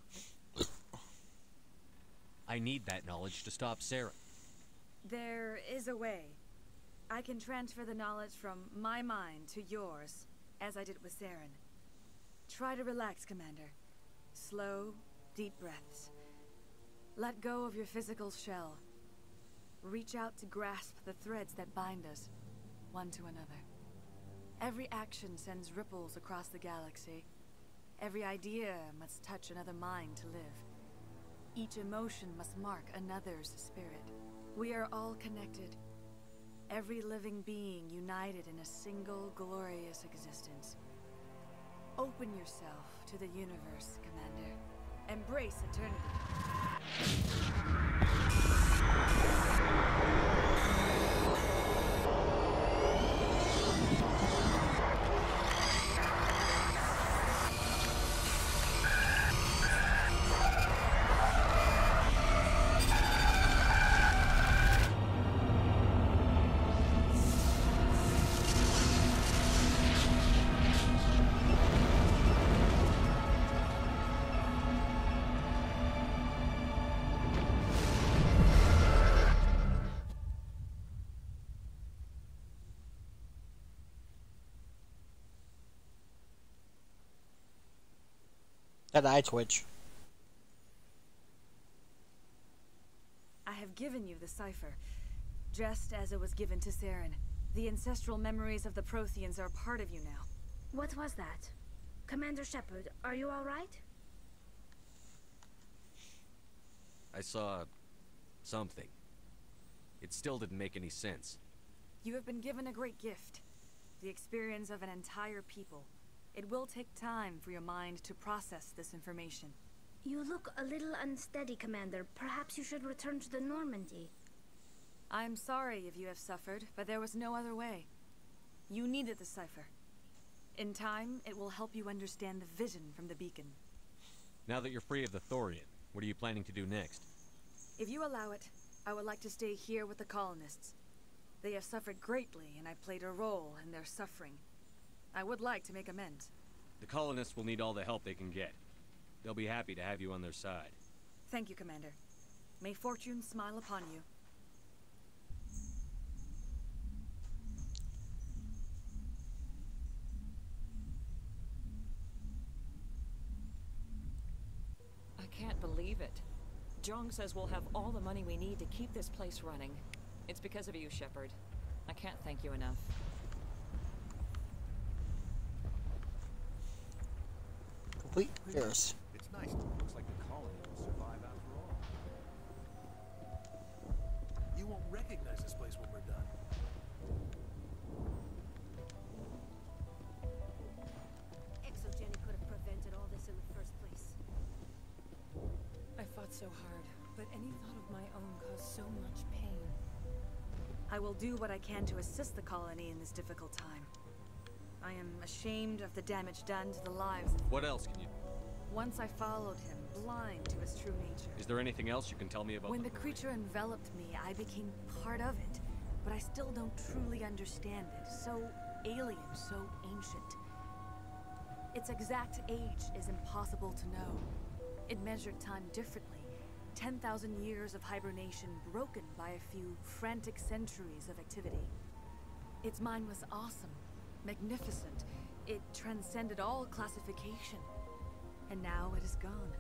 I need that knowledge to stop Saren. There is a way. I can transfer the knowledge from my mind to yours, as I did with Saren. Try to relax, Commander. Slow, deep breaths. Let go of your physical shell. Reach out to grasp the threads that bind us, one to another. Every action sends ripples across the galaxy. Every idea must touch another mind to live. Each emotion must mark another's spirit. We are all connected. Every living being united in a single glorious existence. Open yourself to the universe, Commander. Embrace eternity. That eye twitch. I have given you the cipher, just as it was given to Saren. The ancestral memories of the Protheans are part of you now. What was that? Commander Shepard, are you all right? I saw... something. It still didn't make any sense. You have been given a great gift. The experience of an entire people. It will take time for your mind to process this information. You look a little unsteady, Commander. Perhaps you should return to the Normandy. I'm sorry if you have suffered, but there was no other way. You needed the cipher. In time, it will help you understand the vision from the beacon. Now that you're free of the Thorian, what are you planning to do next? If you allow it, I would like to stay here with the colonists. They have suffered greatly, and I played a role in their suffering. I would like to make amends. The colonists will need all the help they can get. They'll be happy to have you on their side. Thank you, Commander. May fortune smile upon you. I can't believe it. Jong says we'll have all the money we need to keep this place running. It's because of you, Shepard. I can't thank you enough. Complete yours. It's nice. Looks like the colony will survive after all. You won't recognize this place when we're done. Exogeny could have prevented all this in the first place. I fought so hard, but any thought of my own caused so much pain. I will do what I can to assist the colony in this difficult time. I am ashamed of the damage done to the lives. What else can you... Once I followed him, blind to his true nature. Is there anything else you can tell me about When the the creature enveloped me, I became part of it. But I still don't truly understand it. So alien, so ancient. Its exact age is impossible to know. It measured time differently. ten thousand years of hibernation broken by a few frantic centuries of activity. Its mind was awesome. Magnificent. It transcended all classification. And now it is gone.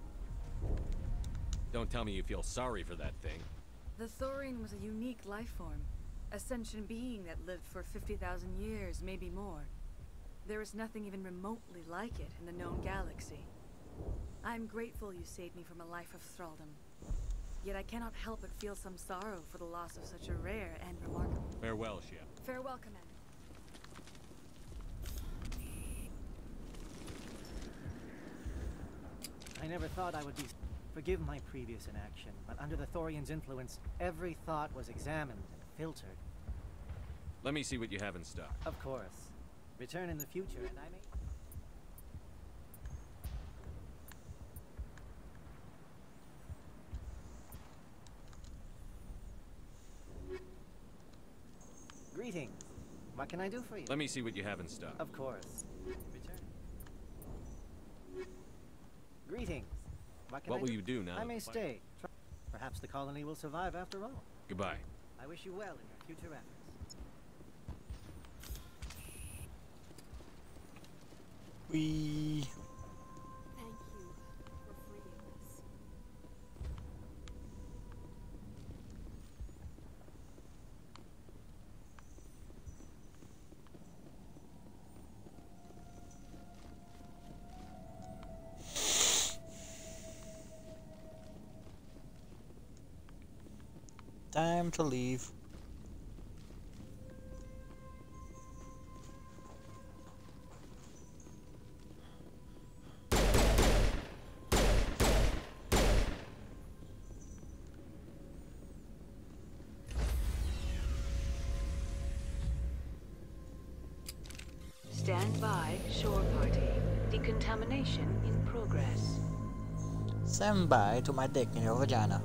Don't tell me you feel sorry for that thing. The Thorian was a unique life form. A sentient being that lived for fifty thousand years, maybe more. There is nothing even remotely like it in the known galaxy. I'm grateful you saved me from a life of thraldom. Yet I cannot help but feel some sorrow for the loss of such a rare and remarkable... Farewell, Shep. Farewell, Commander. I never thought I would be... Forgive my previous inaction, but under the Thorian's influence, every thought was examined and filtered. Let me see what you have in stock. Of course. Return in the future, and I may... Greetings. What can I do for you? Let me see what you have in stock. Of course. Return. Greetings. What can What I will do? you do now? I may stay. Try- Perhaps the colony will survive after all. Goodbye. I wish you well in your future efforts. We. Thank you for freeing us. Time to leave. Stand by, shore party. Decontamination in progress. Stand by to my dick in your vagina.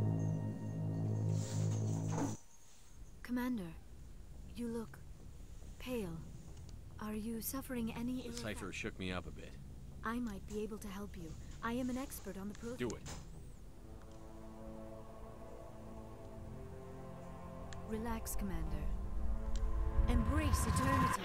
Commander, you look pale. Are you suffering any ill The cipher effects? shook me up a bit. I might be able to help you. I am an expert on the process. Do it. Relax, Commander. Embrace eternity.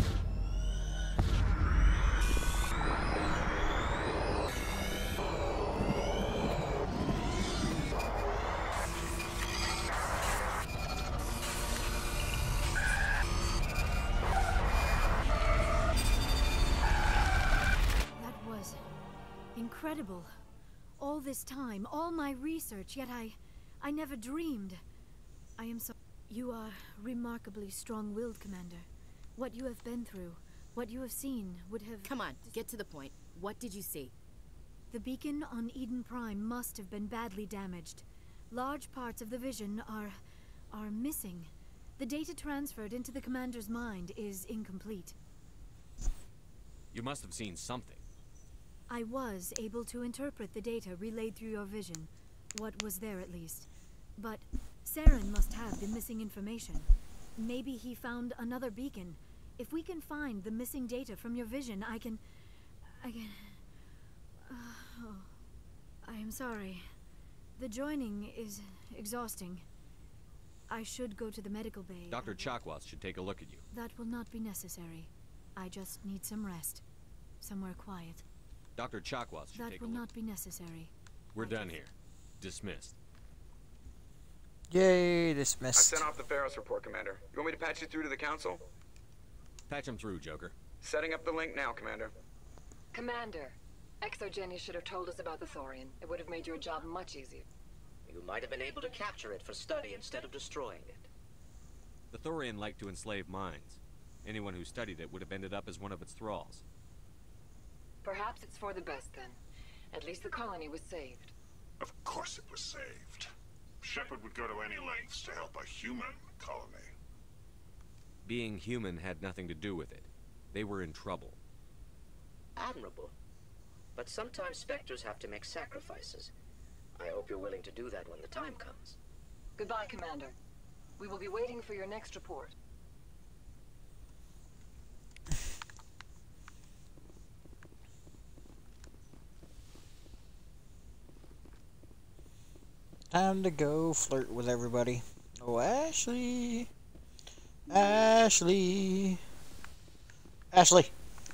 That was incredible. All this time, all my research, yet I... I never dreamed. I am so... You are remarkably strong-willed, Commander. What you have been through, what you have seen, would have... Come on, get to the point. What did you see? The beacon on Eden Prime must have been badly damaged. Large parts of the vision are... are missing. The data transferred into the Commander's mind is incomplete. You must have seen something. I was able to interpret the data relayed through your vision. What was there, at least. But Saren must have the missing information. Maybe he found another beacon. If we can find the missing data from your vision, I can... I can... Uh, oh. I am sorry. The joining is exhausting. I should go to the medical bay. Doctor Chakwas should take a look at you. That will not be necessary. I just need some rest. Somewhere quiet. Doctor Chakwas should That take a will look. not be necessary. We're done here. Dismissed. Yay, I dismissed. sent off the Ferris report, Commander. You want me to patch you through to the Council? Patch him through, Joker. Setting up the link now, Commander. Commander, Exogeny should have told us about the Thorian. It would have made your job much easier. You might have been able to capture it for study instead of destroying it. The Thorian liked to enslave minds. Anyone who studied it would have ended up as one of its thralls. Perhaps it's for the best then. At least the colony was saved. Of course it was saved. Shepard would go to any lengths to help a human colony. Being human had nothing to do with it. They were in trouble. Admirable. But sometimes Spectres have to make sacrifices. I hope you're willing to do that when the time comes. Goodbye, Commander. We will be waiting for your next report. Time to go flirt with everybody. Oh, Ashley. Ashley. Ashley.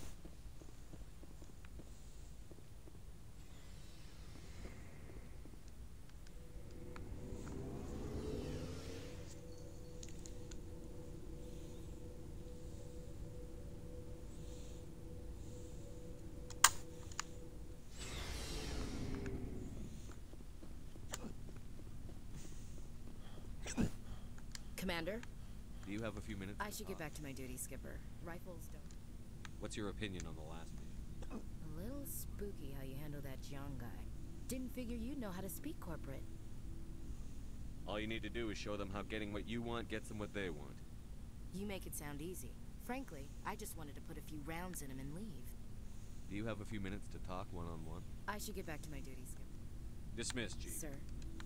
Commander? Do you have a few minutes? I should get back to my duty, Skipper. Rifles don't... What's your opinion on the last mission? A little spooky how you handle that that young guy. Didn't figure you'd know how to speak corporate. All you need to do is show them how getting what you want gets them what they want. You make it sound easy. Frankly, I just wanted to put a few rounds in him and leave. Do you have a few minutes to talk one-on-one? I should get back to my duties, Skipper. Dismissed, Chief. Sir.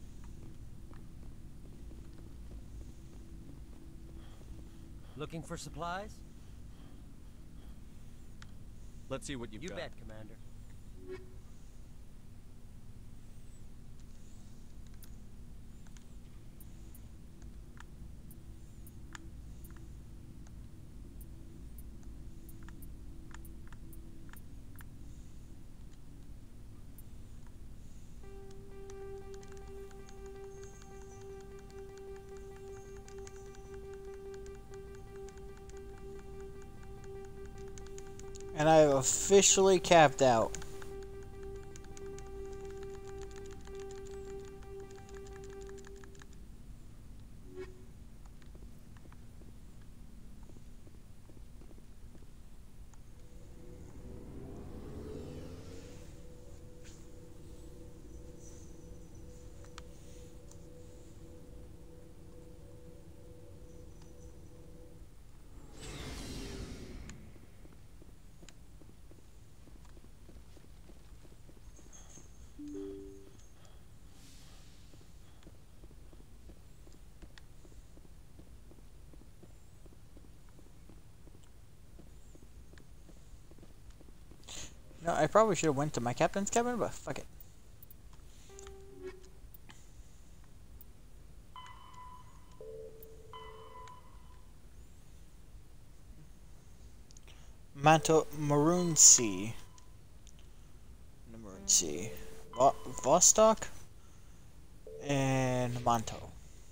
Looking for supplies? Let's see what you've you got. You bet, Commander. And I have officially capped out. No, I probably should have went to my captain's cabin, but fuck it. Manto Maroon Sea. Maroon Sea. Vo Vostok and Manto.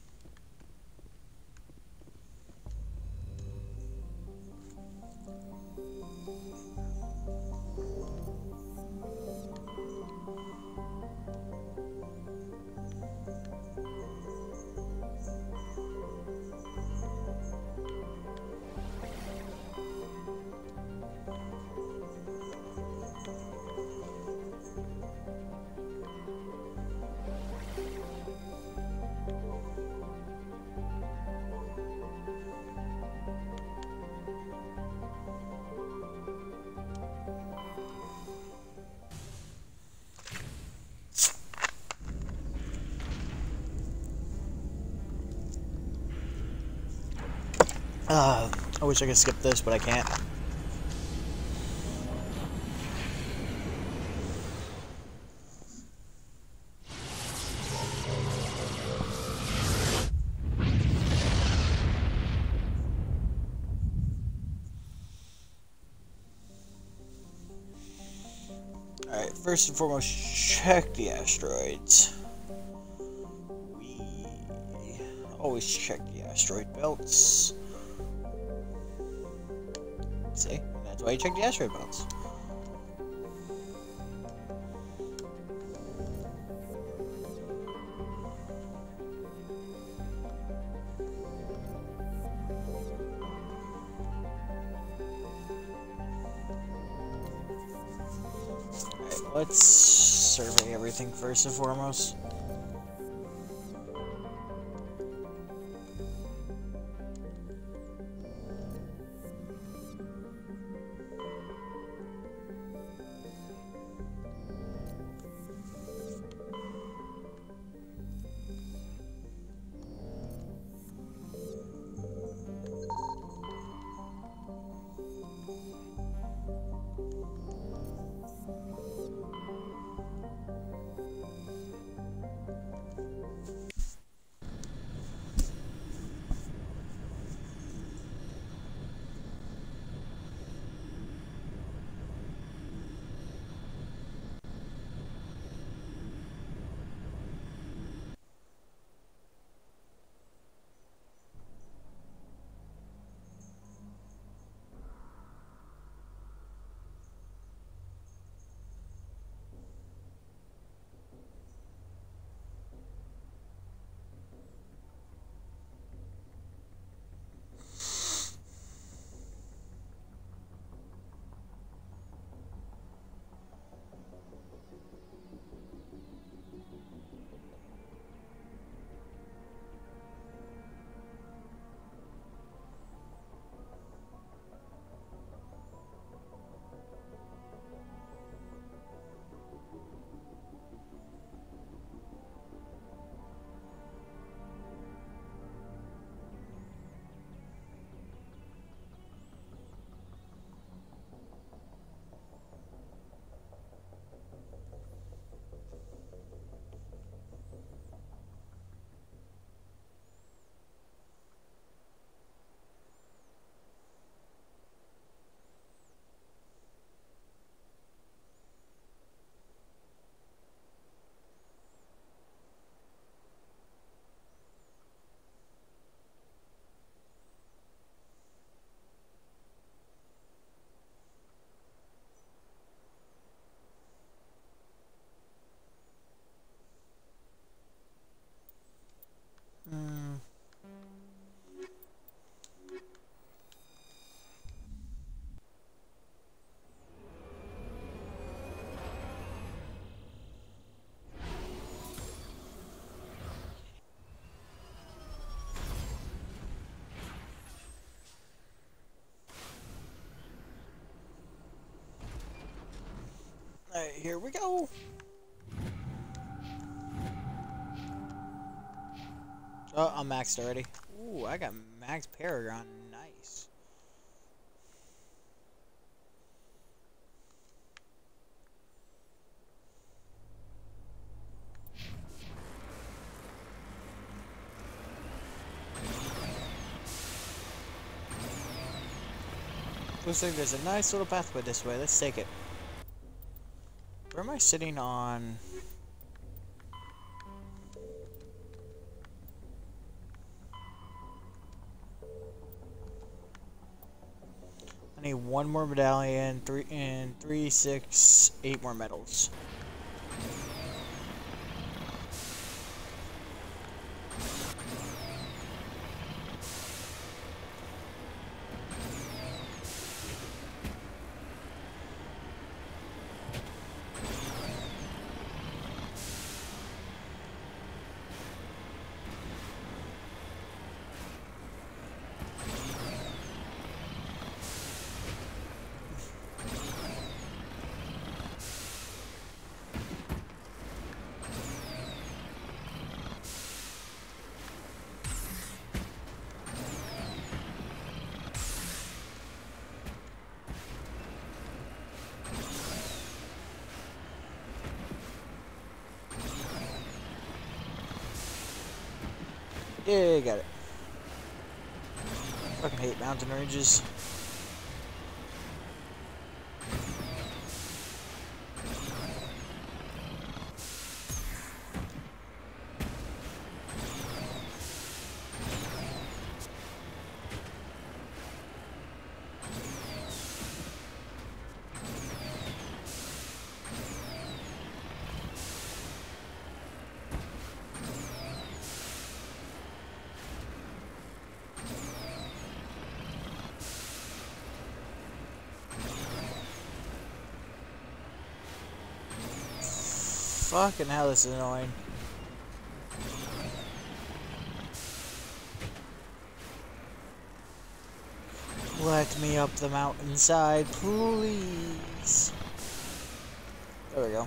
Uh, I wish I could skip this, but I can't. Alright, first and foremost, check the asteroids. We always check the asteroid belts. See? That's why you check the asteroid belts. Alright, let's survey everything first and foremost. Alright, here we go. Oh, I'm maxed already. Ooh, I got max Paragon. Nice. Looks like there's a nice little pathway this way. Let's take it. Where am I sitting on? I need one more medallion, three and three, six, eight more medals. Yeah, got it. Fucking hate mountain ranges. Fucking hell, this is annoying. Let me up the mountainside, please. There we go.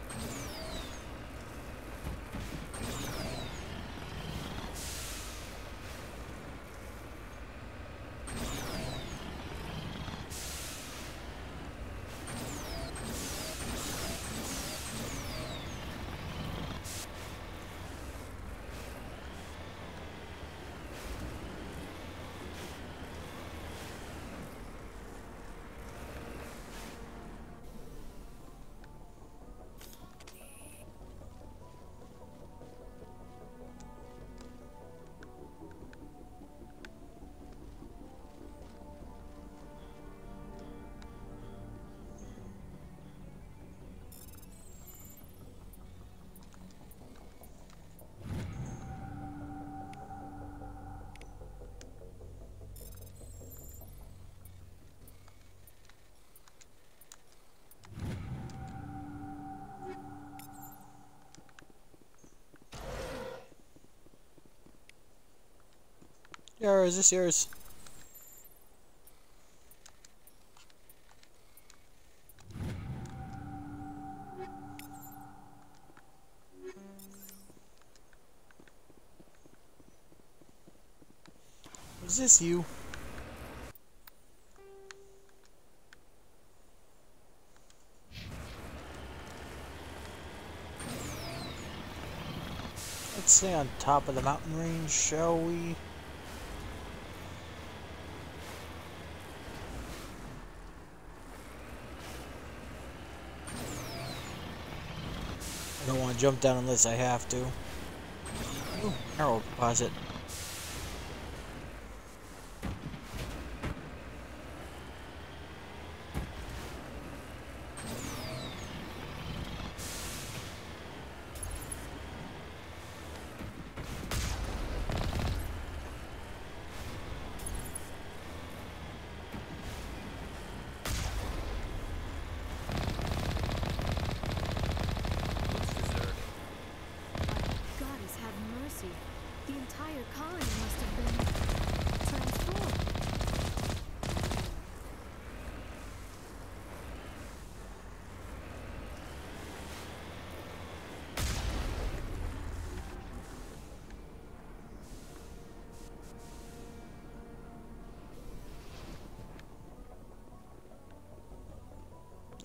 Yara, is this yours? Is this you? Let's stay on top of the mountain range, shall we? I don't want to jump down unless I have to. Ooh, arrow deposit.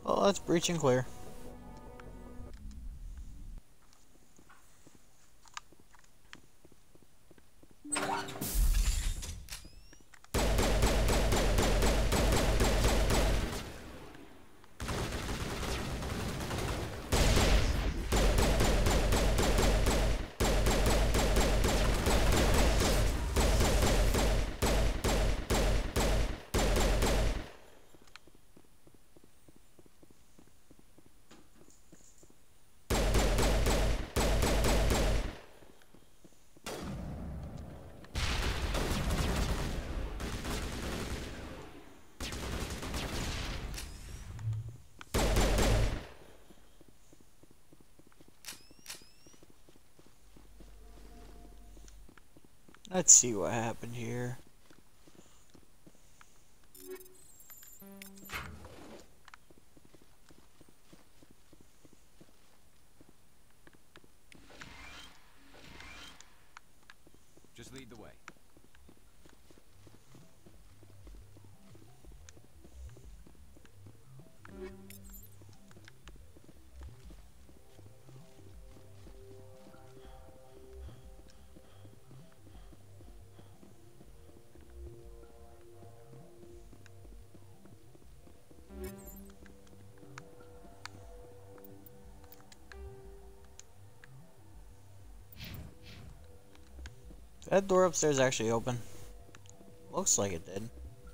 Oh, that's breach and clear. Let's see what happened here. Just lead the way. That door upstairs actually open? Looks like it did.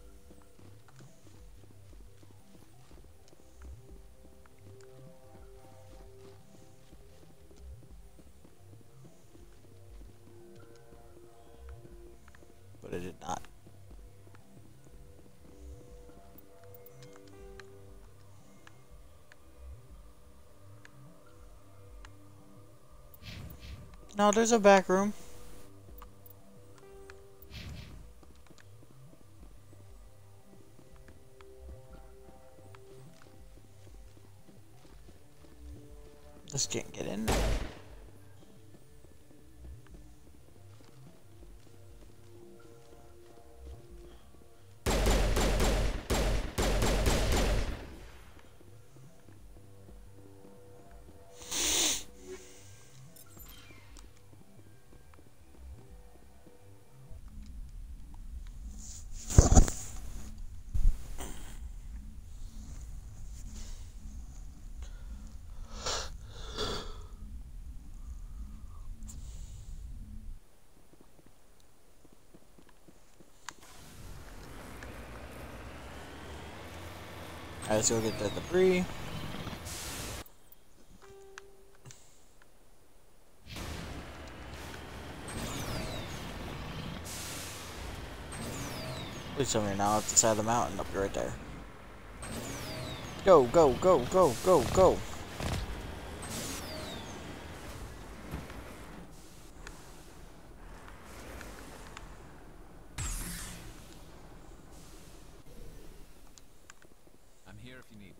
But it did not. No, there's a back room. Just can't get in there. Alright, let's go get the debris. Please tell me you're now up the side of the mountain, up right there. Go, go, go, go, go, go. I'm here if you need me.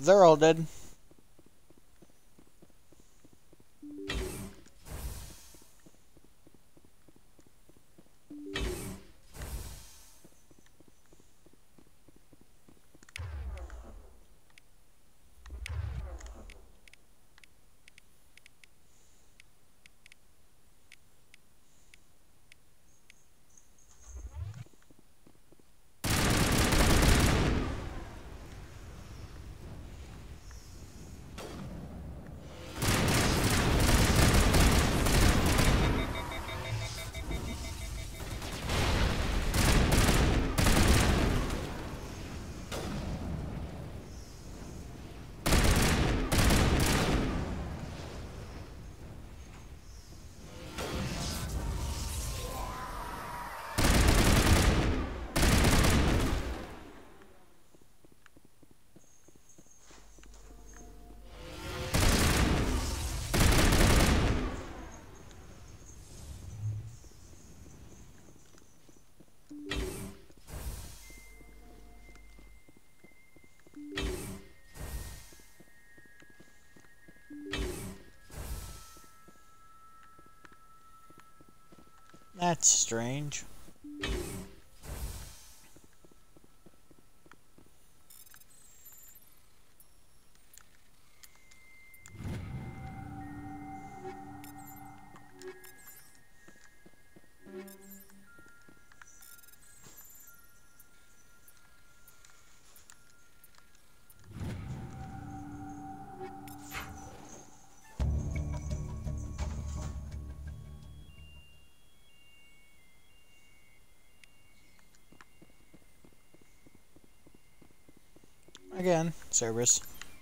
they're all dead. That's strange. Again, Cerberus.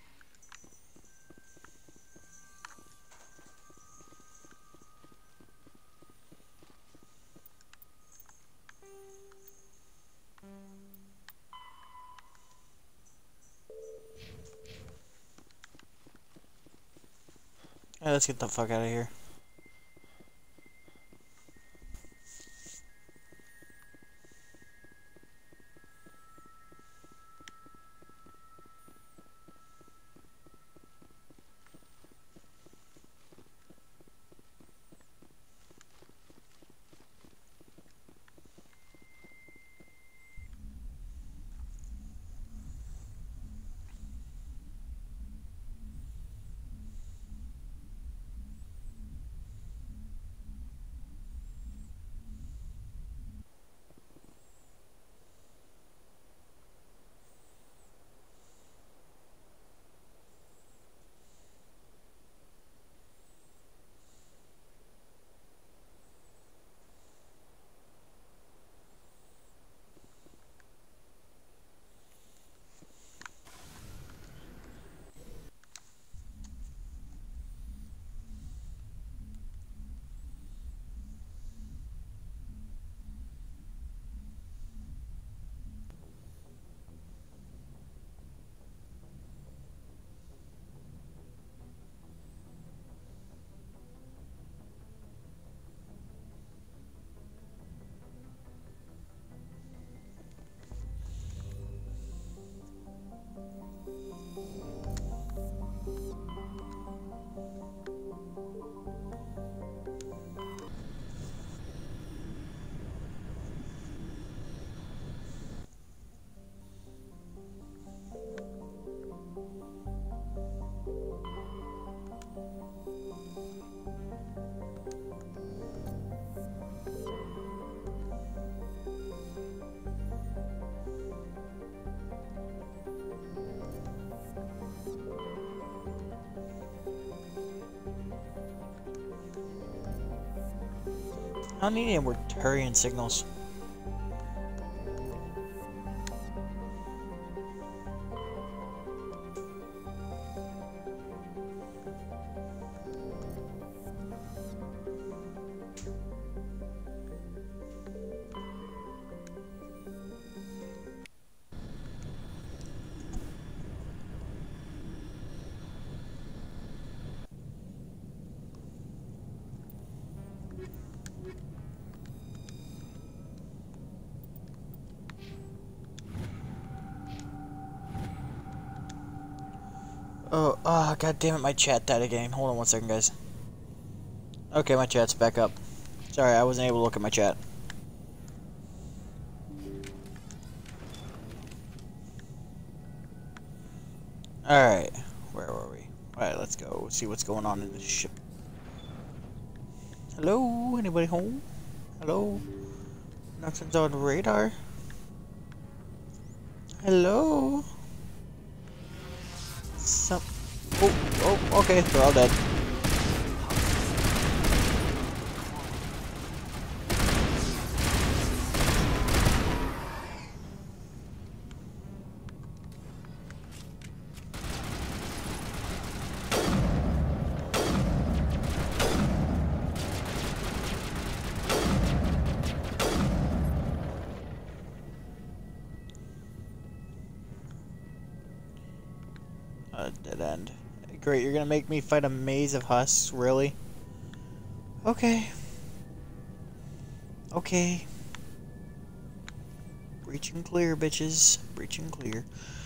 Alright, let's get the fuck out of here. I don't need any more Turian signals. Oh, ah, oh, god damn it, my chat died again. Hold on one second, guys. Okay, my chat's back up. Sorry, I wasn't able to look at my chat. Alright, where were we? Alright, let's go see what's going on in this ship. Hello? Anybody home? Hello? Nothing's on the radar? Hello? Some... Oh, oh, okay, they're all dead. A dead end. Great, you're gonna make me fight a maze of husks, really? Okay. Okay. Breaching clear, bitches. Breaching clear.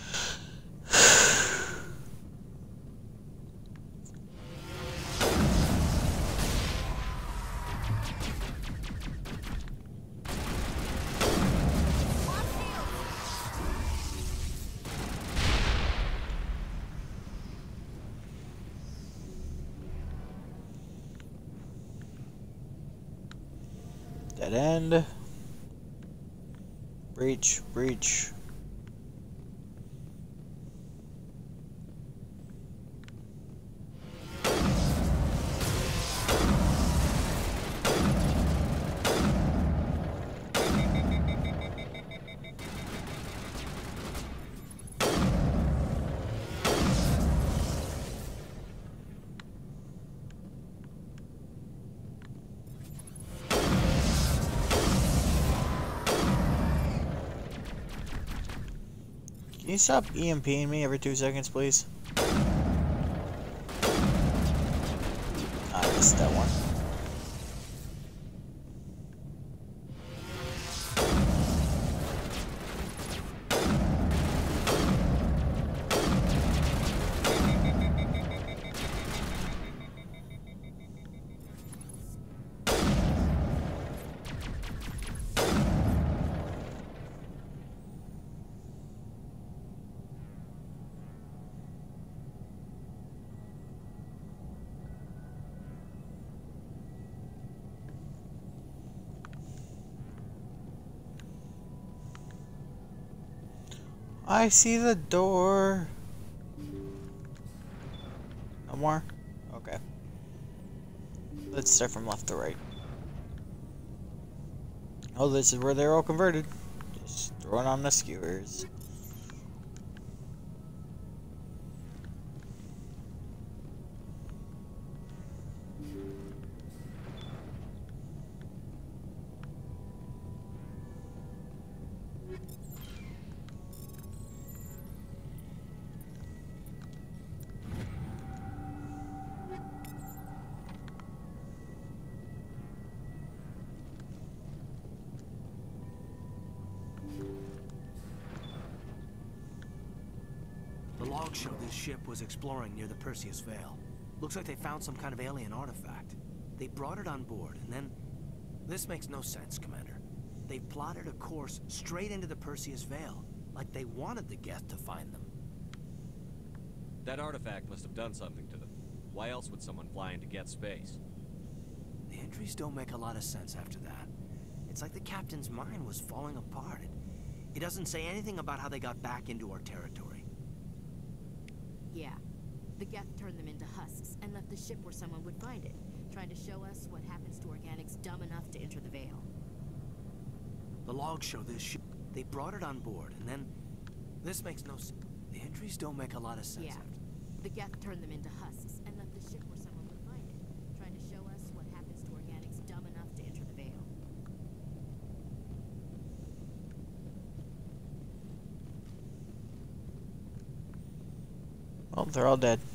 Dead end. Breach, breach. Can you stop EMPing me every two seconds, please? I missed that one. I see the door. No more? Okay. Let's start from left to right. Oh, this is where they're all converted. Just throwing on the skewers. The logs show this ship was exploring near the Perseus Veil. Looks like they found some kind of alien artifact. They brought it on board, and then... This makes no sense, Commander. They plotted a course straight into the Perseus Veil, like they wanted the Geth to find them. That artifact must have done something to them. Why else would someone fly into Geth space? The entries don't make a lot of sense after that. It's like the captain's mind was falling apart. It, it doesn't say anything about how they got back into our territory. Yeah. The Geth turned them into husks and left the ship where someone would find it, trying to show us what happens to organics dumb enough to enter the Veil. The logs show this ship. They brought it on board, and then... This makes no sense. The entries don't make a lot of sense Yeah. after... The Geth turned them into husks and left the ship where someone would find it, trying to show us what happens to organics dumb enough to enter the Veil. Well, they're all dead.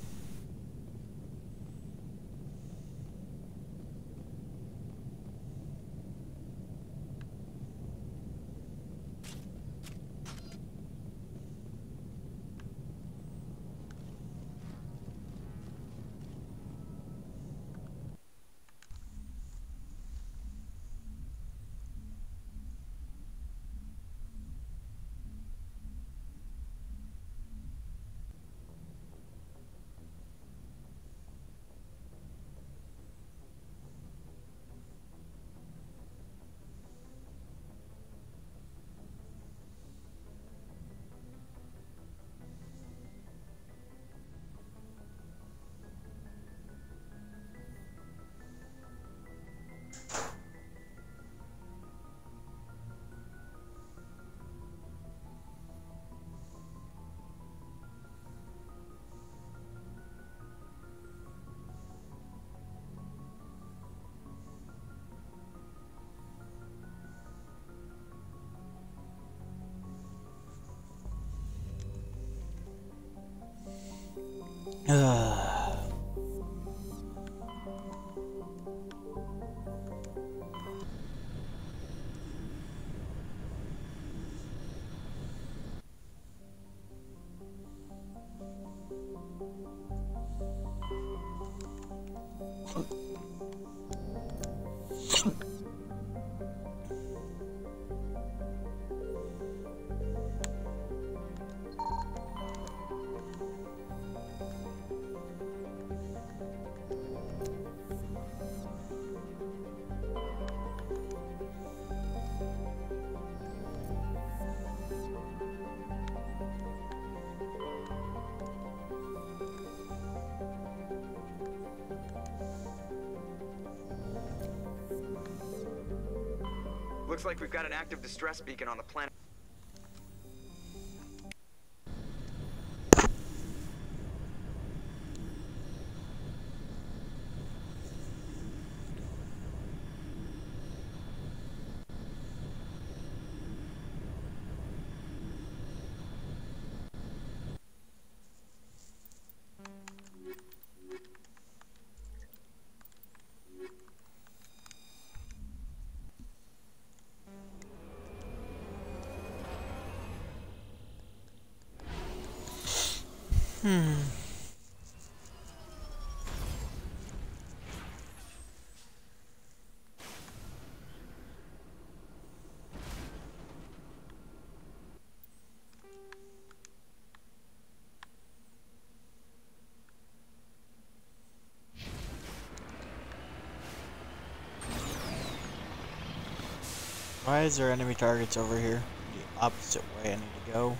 Looks like we've got an active distress beacon on the planet. Hmm. Why is there enemy targets over here? The opposite way I need to go.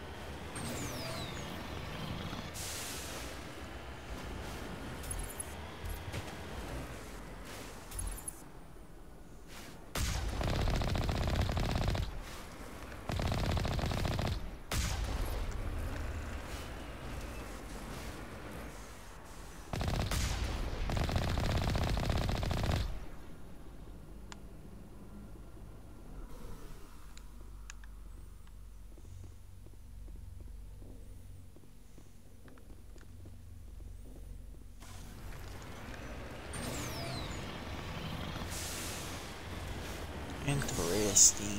Interesting.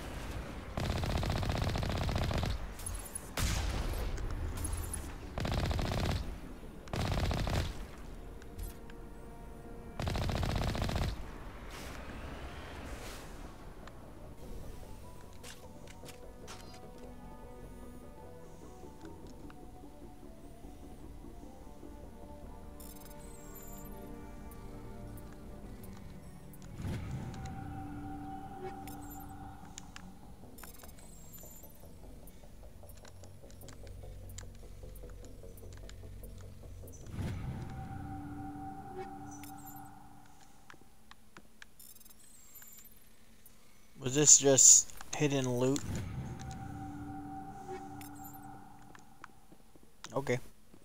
Was this just hidden loot? Okay.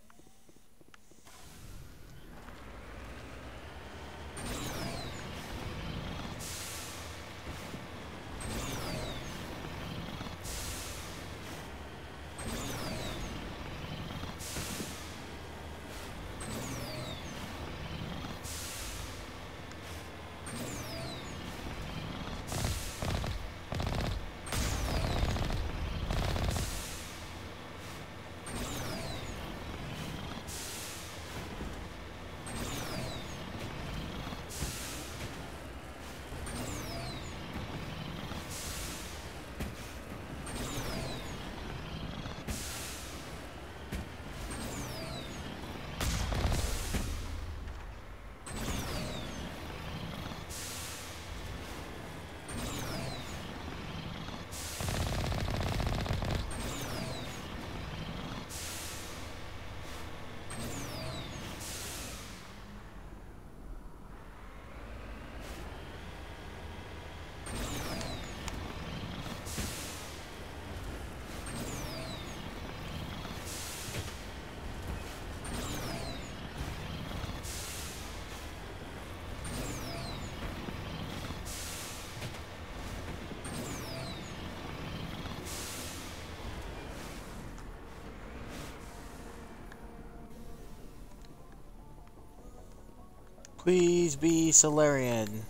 Please be Solarian.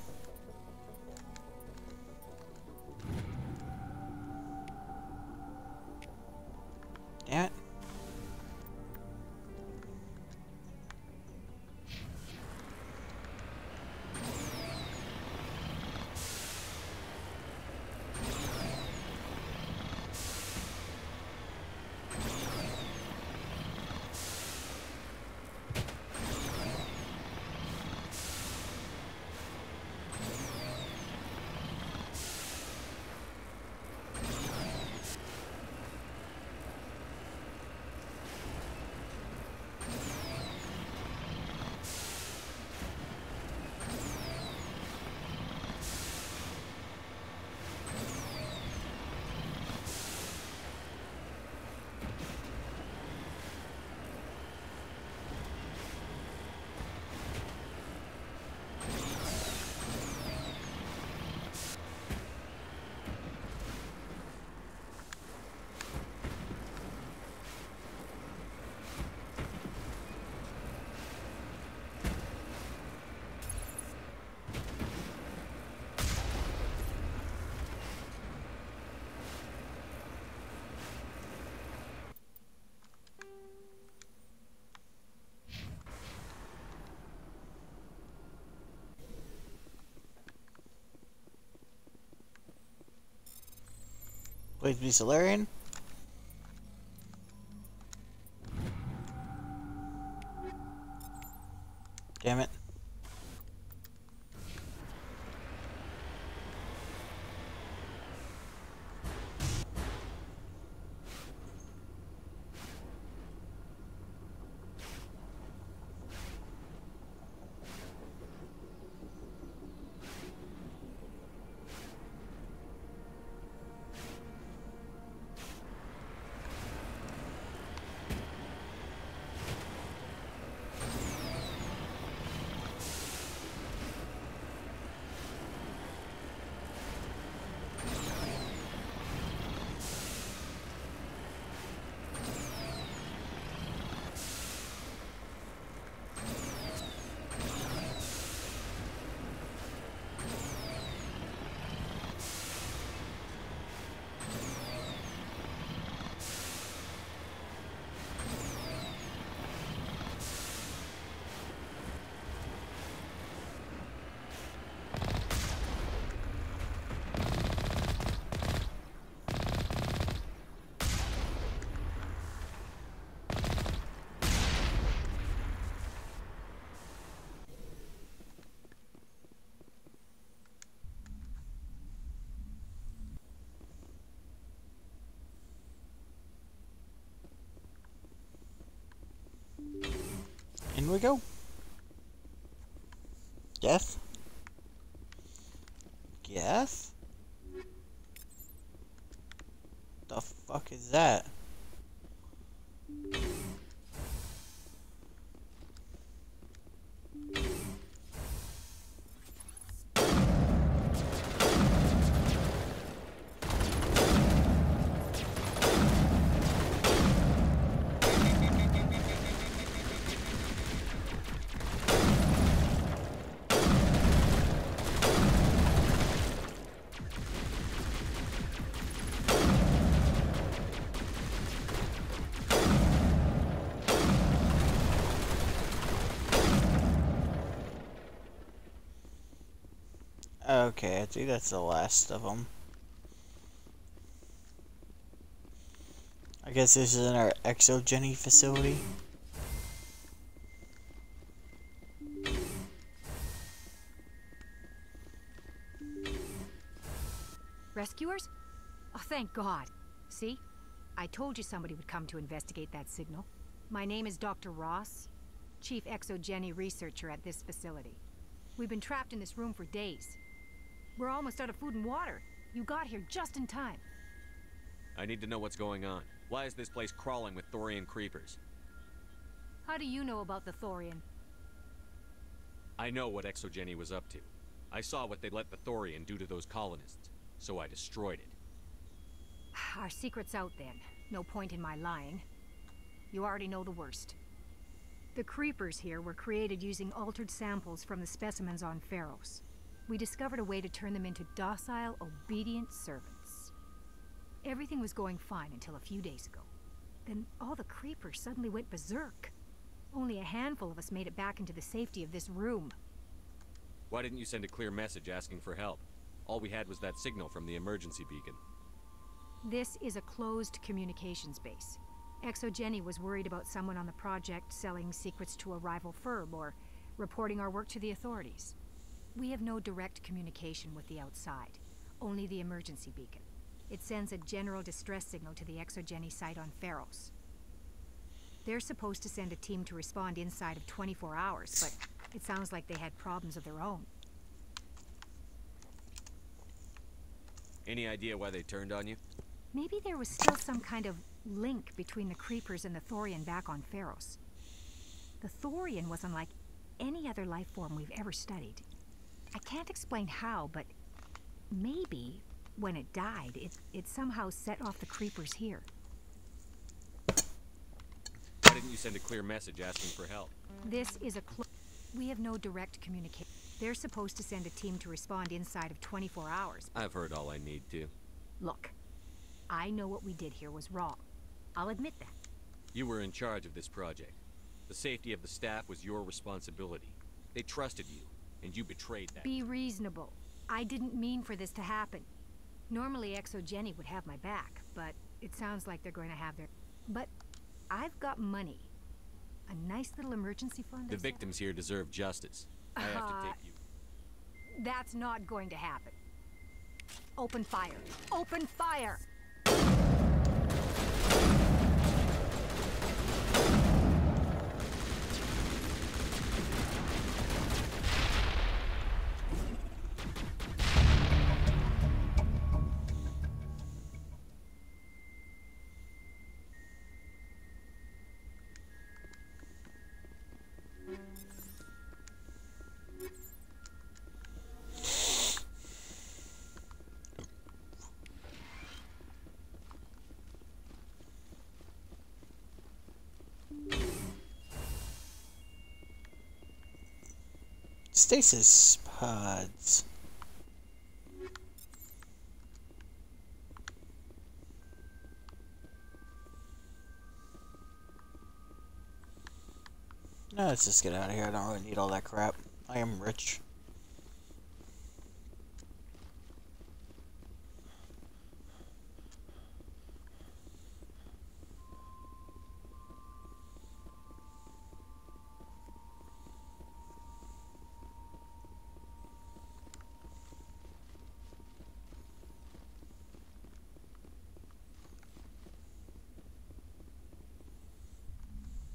Damn it. Please be Solarian. Damn it. In we go. Yes? Yes? The fuck is that? Okay, I think that's the last of them. I guess this is in our ExoGeni facility. Rescuers? Oh, thank God. See? I told you somebody would come to investigate that signal. My name is Doctor Ross, Chief ExoGeni researcher at this facility. We've been trapped in this room for days. We're almost out of food and water. You got here just in time. I need to know what's going on. Why is this place crawling with Thorian creepers? How do you know about the Thorian? I know what ExoGeni was up to. I saw what they let the Thorian do to those colonists, so I destroyed it. Our secret's out then. No point in my lying. You already know the worst. The creepers here were created using altered samples from the specimens on Pharos. We discovered a way to turn them into docile, obedient servants. Everything was going fine until a few days ago. Then all the creepers suddenly went berserk. Only a handful of us made it back into the safety of this room. Why didn't you send a clear message asking for help? All we had was that signal from the emergency beacon. This is a closed communications base. ExoGeni was worried about someone on the project selling secrets to a rival firm or reporting our work to the authorities. We have no direct communication with the outside, only the emergency beacon. It sends a general distress signal to the ExoGeni site on Pharos. They're supposed to send a team to respond inside of twenty-four hours, but it sounds like they had problems of their own. Any idea why they turned on you? Maybe there was still some kind of link between the creepers and the Thorian back on Pharos. The Thorian was unlike any other life form we've ever studied. I can't explain how, but maybe when it died, it, it somehow set off the creepers here. Why didn't you send a clear message asking for help? This is a clo- We have no direct communication. They're supposed to send a team to respond inside of twenty-four hours. I've heard all I need to. Look, I know what we did here was wrong. I'll admit that. You were in charge of this project. The safety of the staff was your responsibility. They trusted you, and you betrayed that. Be reasonable. I didn't mean for this to happen. Normally Exogeny would have my back, but it sounds like they're going to have their... But I've got money. A nice little emergency fund. The victims here deserve justice. I have to Uh, take you. That's not going to happen. Open fire. Open fire! Stasis pods. No, let's just get out of here. I don't really need all that crap. I am rich.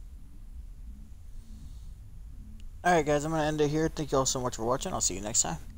Alright guys, I'm going to end it here. Thank you all so much for watching. I'll see you next time.